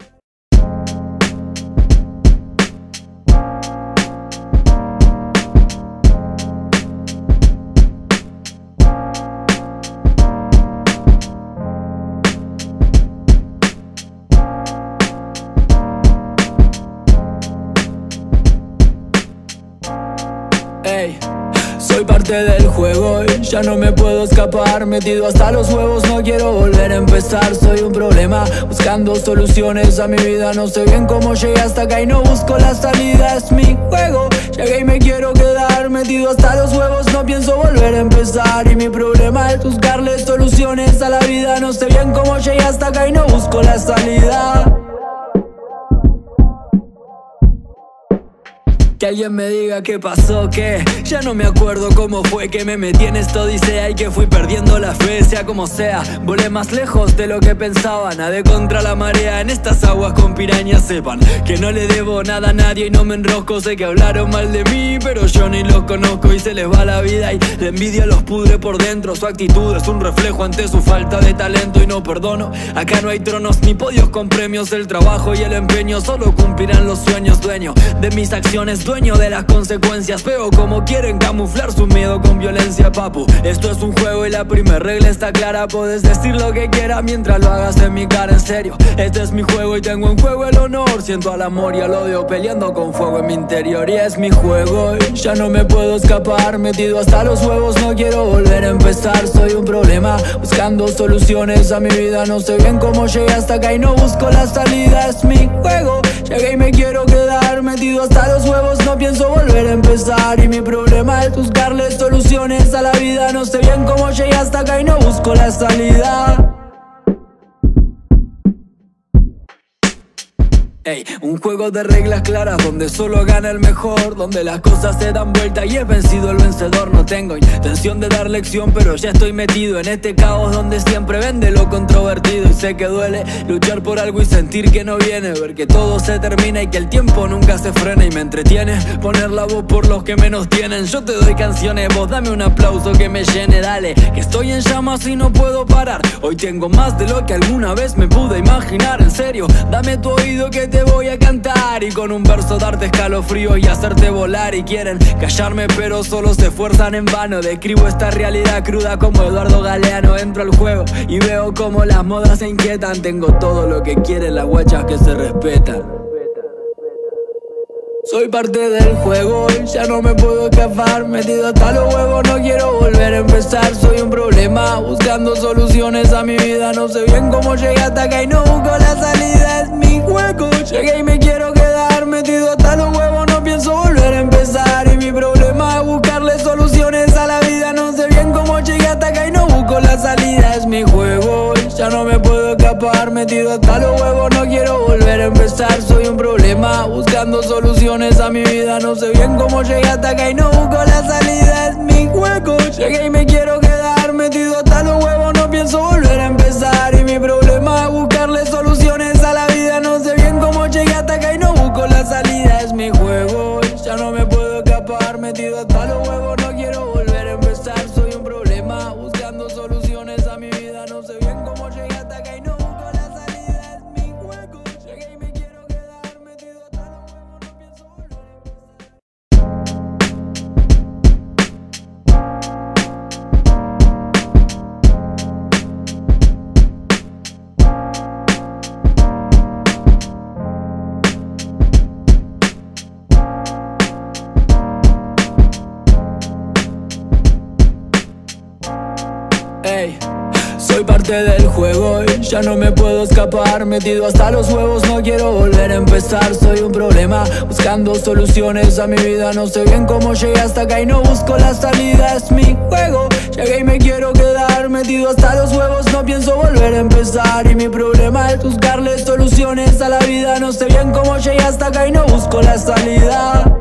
Ey, soy parte del juego y ya no me puedo escapar. Metido hasta los huevos, no quiero volver a empezar. Soy un problema, buscando soluciones a mi vida. No sé bien cómo llegué hasta acá y no busco la salida. Es mi juego, llegué y me quiero quedar. Metido hasta los huevos, no pienso volver a empezar. Y mi problema es buscarle soluciones a la vida. No sé bien cómo llegué hasta acá y no busco la salida. Que alguien me diga qué pasó, que ya no me acuerdo cómo fue que me metí en esta odisea y que fui perdiendo la fe. Sea como sea, volé más lejos de lo que pensaba. Nadé contra la marea en estas aguas con pirañas. Sepan que no le debo nada a nadie y no me enrosco. Sé que hablaron mal de mí, pero yo ni los conozco. Y se les va la vida y la envidia los pudre por dentro. Su actitud es un reflejo ante su falta de talento y no perdono. Acá no hay tronos ni podios con premios. El trabajo y el empeño solo cumplirán los sueños. Dueño de mis acciones, dueño de las consecuencias. Veo como quieren camuflar su miedo con violencia, papu. Esto es un juego y la primer regla está clara. Puedes decir lo que quieras mientras lo hagas en mi cara, en serio. Este es mi juego y tengo en juego el honor. Siento al amor y al odio peleando con fuego en mi interior. Y es mi juego y ya no me puedo escapar. Metido hasta los huevos, no quiero volver a empezar. Soy un problema, buscando soluciones a mi vida. No sé bien cómo llegué hasta acá y no busco la salida. Es mi juego, llegué y me quiero quedar. Metido hasta los huevos, no pienso volver a empezar. Y mi problema es buscarle soluciones a la vida. No sé bien cómo llegué hasta acá y no busco la salida. Ey, un juego de reglas claras donde solo gana el mejor, donde las cosas se dan vuelta y es vencido el vencedor. No tengo intención de dar lección, pero ya estoy metido en este caos donde siempre vende lo controvertido. Y sé que duele luchar por algo y sentir que no viene, ver que todo se termina y que el tiempo nunca se frena. Y me entretiene poner la voz por los que menos tienen. Yo te doy canciones, vos dame un aplauso que me llene. Dale, que estoy en llamas y no puedo parar. Hoy tengo más de lo que alguna vez me pude imaginar. En serio, dame tu oído que te voy a cantar y con un verso darte escalofrío y hacerte volar. Y quieren callarme pero solo se esfuerzan en vano. Describo esta realidad cruda como Eduardo Galeano. Entro al juego y veo como las modas se inquietan. Tengo todo lo que quieren las guachas que se respetan. Soy parte del juego y ya no me puedo escapar. Metido hasta los huevos, no quiero volver a empezar. Soy un problema buscando soluciones a mi vida. No sé bien cómo llegué hasta acá y no busco la salida. Es mi juego, llegué y me quiero quedar. Metido hasta los huevos, no pienso volver a empezar. Y mi problema es buscarle soluciones a la vida. No sé bien cómo llegué hasta acá y no busco la salida. Es mi juego y ya no me puedo escapar. Metido hasta los huevos, no quiero volver a empezar. Soy un problema buscando soluciones a mi vida. No sé bien cómo llegué hasta acá y no busco la salida. Es mi juego, llegué y me quiero quedar. Metido hasta los huevos, no pienso volver a empezar. Y mi problema es buscarle soluciones a la vida. No sé bien cómo llegué hasta acá y no busco la salida. Es mi juego, ya no me puedo escapar. Metido hasta los huevos, no quiero volver a empezar. Soy un problema buscando soluciones a mi vida. No sé bien cómo llegué hasta acá y no busco la salida. Es mi juego, llegué y me quiero quedar. Metido hasta los huevos, no pienso volver a Ey, soy parte del juego y ya no me puedo escapar. Metido hasta los huevos, no quiero volver a empezar. Soy un problema buscando soluciones a mi vida. No sé bien cómo llegué hasta acá y no busco la salida. Es mi juego, llegué y me quiero quedar. Metido hasta los huevos, no pienso volver a empezar. Y mi problema es buscarle soluciones a la vida. No sé bien cómo llegué hasta acá y no busco la salida.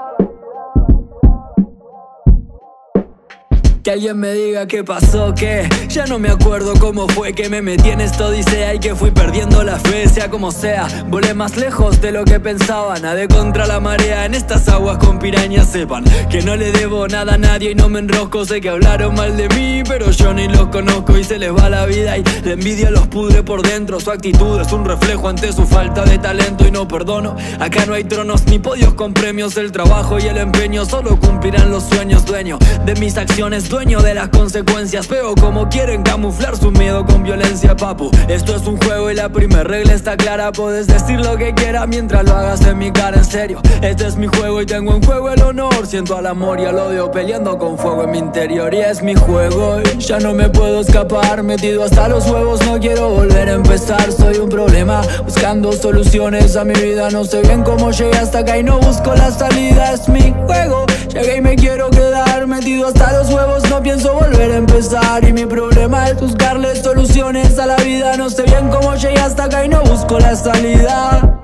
Que alguien me diga qué pasó, que ya no me acuerdo cómo fue que me metí en esta odisea y que fui perdiendo la fe. Sea como sea, volé más lejos de lo que pensaba. Nadé contra la marea en estas aguas con pirañas. Sepan que no le debo nada a nadie y no me enrosco. Sé que hablaron mal de mí, pero yo ni los conozco. Y se les va la vida y la envidia los pudre por dentro. Su actitud es un reflejo ante su falta de talento y no perdono. Acá no hay tronos ni podios con premios. El trabajo y el empeño solo cumplirán los sueños. Dueño de mis acciones, dueño de las consecuencias. Veo como quieren camuflar su miedo con violencia, papu. Esto es un juego y la primer regla está clara. Puedes decir lo que quieras mientras lo hagas en mi cara. En serio, este es mi juego y tengo en juego el honor. Siento al amor y al odio peleando con fuego en mi interior. Y es mi juego y ya no me puedo escapar. Metido hasta los huevos, no quiero volver a empezar. Soy un problema buscando soluciones a mi vida. No sé bien cómo llegué hasta acá y no busco la salida. Es mi juego, llegué y me quiero quedar. Metido hasta los huevos, no pienso volver a empezar. Y mi problema es buscarle soluciones a la vida. No sé bien cómo llegué hasta acá y no busco la salida.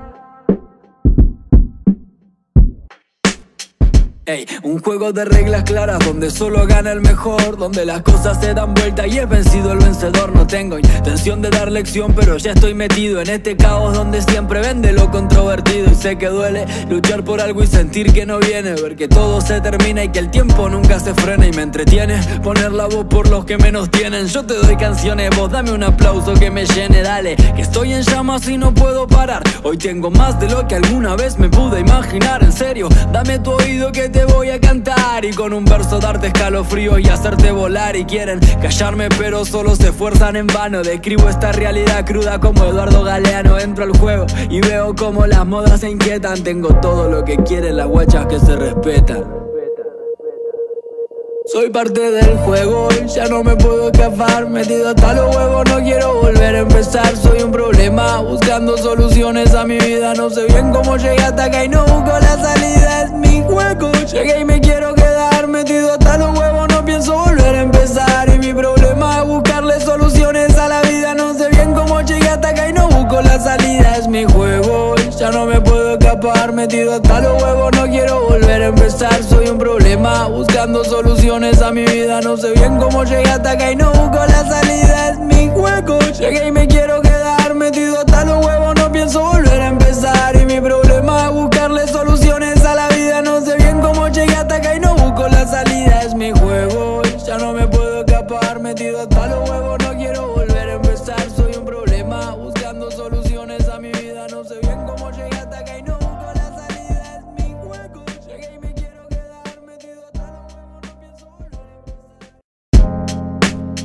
Ey, un juego de reglas claras donde solo gana el mejor, donde las cosas se dan vuelta y es vencido el vencedor. No tengo intención de dar lección, pero ya estoy metido en este caos donde siempre vende lo controvertido. Y sé que duele luchar por algo y sentir que no viene, ver que todo se termina y que el tiempo nunca se frena. Y me entretiene poner la voz por los que menos tienen. Yo te doy canciones, vos dame un aplauso que me llene. Dale, que estoy en llamas y no puedo parar. Hoy tengo más de lo que alguna vez me pude imaginar. En serio, dame tu oído que te voy a cantar y con un verso darte escalofrío y hacerte volar. Y quieren callarme pero solo se esfuerzan en vano. Describo esta realidad cruda como Eduardo Galeano. Entro al juego y veo como las modas se inquietan. Tengo todo lo que quieren las guachas que se respetan. Soy parte del juego y ya no me puedo escapar. Metido hasta los huevos, no quiero volver a empezar. Soy un problema buscando soluciones a mi vida. No sé bien cómo llegué hasta acá y no busco la salida. Es mi juego, llegué y me quiero quedar. Metido hasta los huevos, no pienso volver a empezar. Y mi problema es buscarle soluciones a la vida. No sé bien cómo llegué hasta acá y no busco la salida. Es mi juego, ya no me puedo escapar. Metido hasta los huevos, no quiero volver a empezar. Soy un problema, buscando soluciones a mi vida. No sé bien cómo llegué hasta acá y no busco la salida. Es mi juego, llegué y me quiero quedar. Metido hasta los huevos, no pienso volver a empezar. Y mi problema es buscarle soluciones a la vida. No sé bien cómo llegué hasta acá y no busco la salida. Es mi juego, ya no me puedo escapar. Metido hasta los huevos, no quiero volver a empezar. Soy un problema, buscando soluciones a mi vida. No sé bien cómo llegué hasta acá y no busco la salida. Es mi juego, llegué y me quiero quedar. Metido hasta los huevos, no pienso volver a empezar.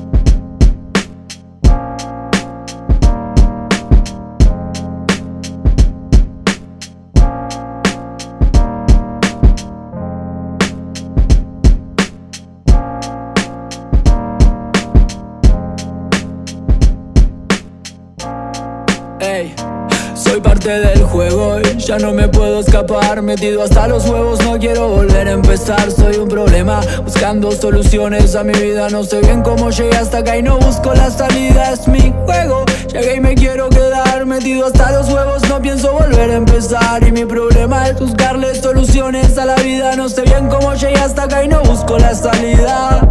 Ey, soy parte del juego y ya no me puedo escapar. Metido hasta los huevos, no quiero volver a empezar. Soy un problema, buscando soluciones a mi vida. No sé bien cómo llegué hasta acá y no busco la salida. Es mi juego, llegué y me quiero quedar. Metido hasta los huevos, no pienso volver a empezar. Y mi problema es buscarle soluciones a la vida. No sé bien cómo llegué hasta acá y no busco la salida.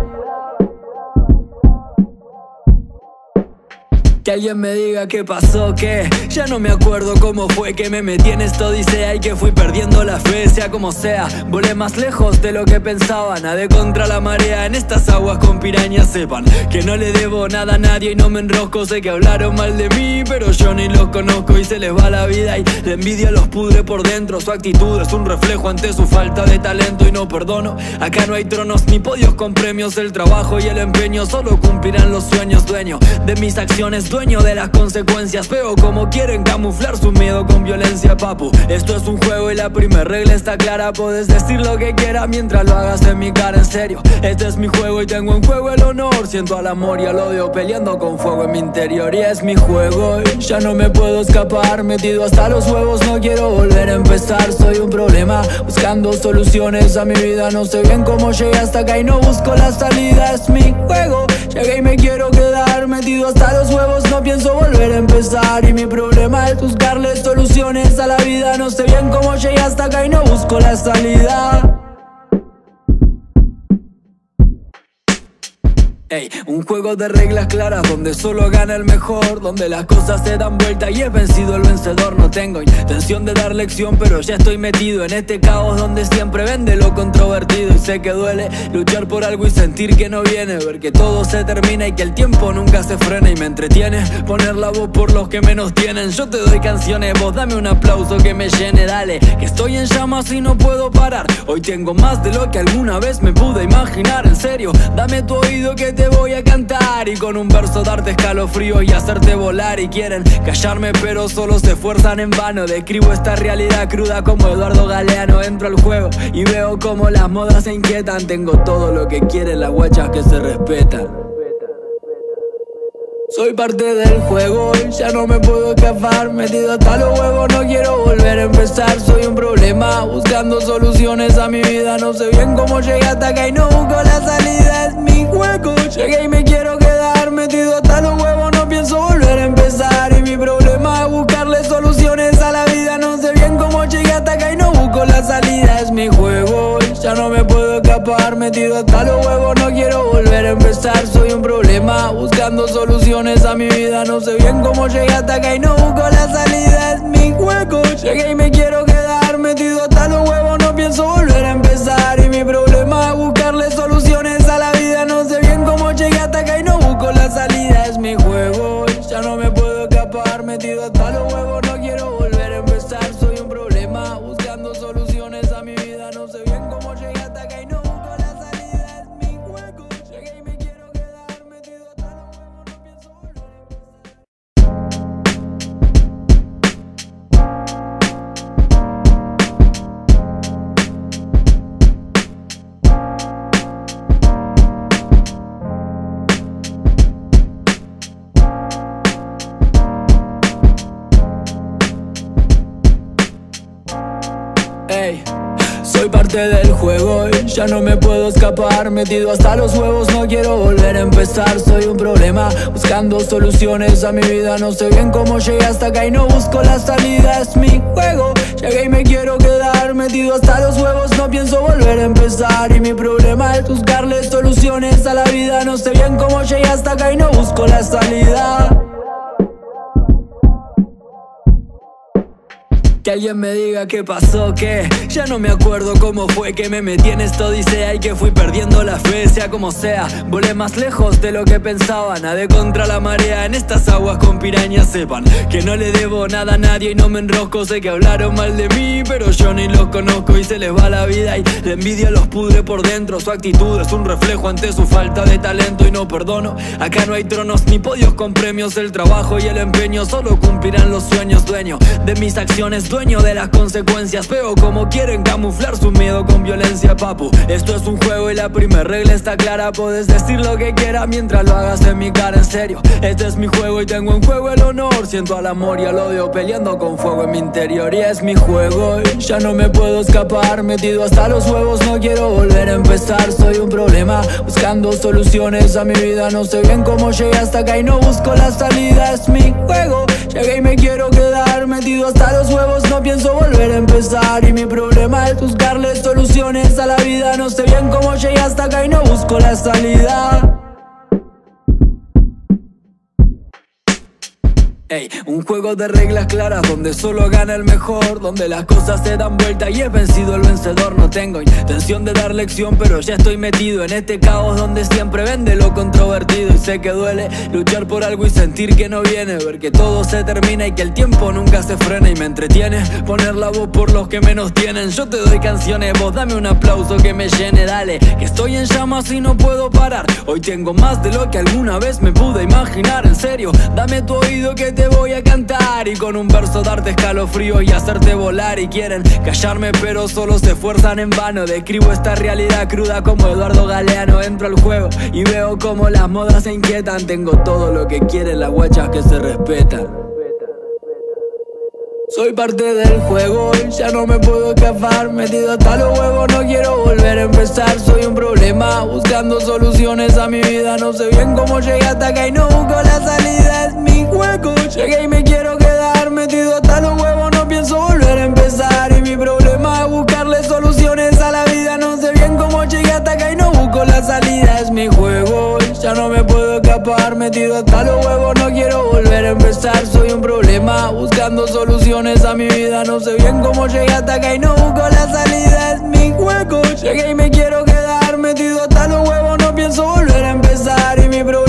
Que alguien me diga qué pasó, que ya no me acuerdo cómo fue que me metí en esta odisea y que fui perdiendo la fe. Sea como sea, volé más lejos de lo que pensaba. Nadé contra la marea en estas aguas con pirañas. Sepan que no le debo nada a nadie y no me enrosco. Sé que hablaron mal de mí, pero yo ni los conozco. Y se les va la vida y la envidia los pudre por dentro. Su actitud es un reflejo ante su falta de talento y no perdono. Acá no hay tronos ni podios con premios. El trabajo y el empeño solo cumplirán los sueños. Dueño de mis acciones, dueño de las consecuencias. Veo como quieren camuflar su miedo con violencia, papu. Esto es un juego y la primera regla está clara. Puedes decir lo que quieras mientras lo hagas en mi cara, en serio. Este es mi juego y tengo en juego el honor. Siento al amor y al odio peleando con fuego en mi interior. Y es mi juego y ya no me puedo escapar. Metido hasta los huevos, no quiero volver a empezar. Soy un problema, buscando soluciones a mi vida. No sé bien cómo llegué hasta acá y no busco la salida. Es mi juego, llegué y me quiero quedar. Metido hasta los huevos, no pienso volver a empezar. Y mi problema es buscarle soluciones a la vida. No sé bien cómo llegué hasta acá y no busco la salida. Ey, un juego de reglas claras donde solo gana el mejor, donde las cosas se dan vuelta y es vencido el vencedor. No tengo intención de dar lección, pero ya estoy metido en este caos donde siempre vende lo controvertido. Y sé que duele luchar por algo y sentir que no viene, ver que todo se termina y que el tiempo nunca se frena. Y me entretiene poner la voz por los que menos tienen. Yo te doy canciones, vos dame un aplauso que me llene. Dale, que estoy en llamas y no puedo parar. Hoy tengo más de lo que alguna vez me pude imaginar. En serio, dame tu oído que te voy a cantar y con un verso darte escalofrío y hacerte volar. Y quieren callarme pero solo se esfuerzan en vano. Describo esta realidad cruda como Eduardo Galeano. Entro al juego y veo como las modas se inquietan. Tengo todo lo que quieren las guachas que se respetan. Soy parte del juego y ya no me puedo escapar. Metido hasta los huevos, no quiero volver a empezar. Soy un problema, buscando soluciones a mi vida. No sé bien cómo llegué hasta acá y no busco la salida. Es mi juego, llegué y me quiero quedar. Metido hasta los huevos, no pienso volver a empezar. Y mi problema es buscarle soluciones a la vida. No sé bien cómo llegué hasta acá y no busco la salida. Es mi juego, ya no me puedo escapar. Metido hasta los huevos, no quiero volver a empezar. Soy un problema, buscando soluciones a mi vida. No sé bien cómo llegué hasta acá y no busco la salida. Es mi juego, llegué y me quiero quedar. Metido hasta los huevos, no pienso volver a empezar. Y mi problema es buscarle soluciones a la vida. No sé bien cómo llegué hasta acá y no busco la salida. Es mi juego, ya no me puedo escapar. Metido hasta los huevos, no quiero volver a empezar. Soy un problema, buscando soluciones a mi vida. No sé bien cómo llegué hasta acá y no busco la salida. Es mi juego, llegué y me quiero quedar. Metido hasta los huevos, no pienso volver a Ey, soy Soy parte del juego y ya no me puedo escapar. Metido hasta los huevos, no quiero volver a empezar. Soy un problema, buscando soluciones a mi vida. No sé bien cómo llegué hasta acá y no busco la salida. Es mi juego, llegué y me quiero quedar. Metido hasta los huevos, no pienso volver a empezar. Y mi problema es buscarle soluciones a la vida. No sé bien cómo llegué hasta acá y no busco la salida. Que alguien me diga qué pasó, que ya no me acuerdo cómo fue que me metí en esta odisea y que fui perdiendo la fe. Sea como sea, volé más lejos de lo que pensaba. Nadé contra la marea en estas aguas con pirañas. Sepan que no le debo nada a nadie y no me enrosco. Sé que hablaron mal de mí, pero yo ni los conozco. Y se les va la vida y la envidia los pudre por dentro. Su actitud es un reflejo ante su falta de talento y no perdono. Acá no hay tronos ni podios con premios. El trabajo y el empeño solo cumplirán los sueños. Dueño de mis acciones, dueño de las consecuencias. Veo como quieren camuflar su miedo con violencia, papu. Esto es un juego y la primera regla está clara. Puedes decir lo que quieras mientras lo hagas en mi cara, en serio. Este es mi juego y tengo en juego el honor. Siento al amor y al odio peleando con fuego en mi interior. Y es mi juego y ya no me puedo escapar. Metido hasta los huevos, no quiero volver a empezar. Soy un problema, buscando soluciones a mi vida. No sé bien cómo llegué hasta acá y no busco la salida. Es mi juego, llegué y me quiero quedar. Metido hasta los huevos, no pienso volver a empezar. Y mi problema es buscarle soluciones a la vida. No sé bien cómo llegué hasta acá y no busco la salida. Ey, un juego de reglas claras donde solo gana el mejor, donde las cosas se dan vuelta y he vencido el vencedor. No tengo intención de dar lección, pero ya estoy metido en este caos donde siempre vende lo controvertido. Y sé que duele luchar por algo y sentir que no viene, ver que todo se termina y que el tiempo nunca se frena. Y me entretiene poner la voz por los que menos tienen. Yo te doy canciones, vos dame un aplauso que me llene. Dale, que estoy en llamas y no puedo parar. Hoy tengo más de lo que alguna vez me pude imaginar. En serio, dame tu oído que te voy a cantar y con un verso darte escalofrío y hacerte volar. Y quieren callarme pero solo se esfuerzan en vano. Describo esta realidad cruda como Eduardo Galeano. Entro al juego y veo como las modas se inquietan. Tengo todo lo que quieren las guachas que se respetan. Soy parte del juego y ya no me puedo escapar. Metido hasta los huevos, no quiero volver a empezar. Soy un problema, buscando soluciones a mi vida. No sé bien cómo llegué hasta acá y no busco la salida. Es mi juego, llegué y me quiero quedar. Metido hasta los huevos, no pienso volver a empezar. Y mi problema es buscarle soluciones a la vida. No sé bien cómo llegué hasta acá y no busco la salida. Es mi juego y ya no me puedo escapar. Metido hasta los huevos, no quiero volver a empezar. Soy un problema, buscando soluciones a mi vida. No sé bien cómo llegué hasta acá y no busco la salida. Es mi juego, llegué y me quiero quedar. Metido hasta los huevos, no pienso volver a empezar. Y mi problema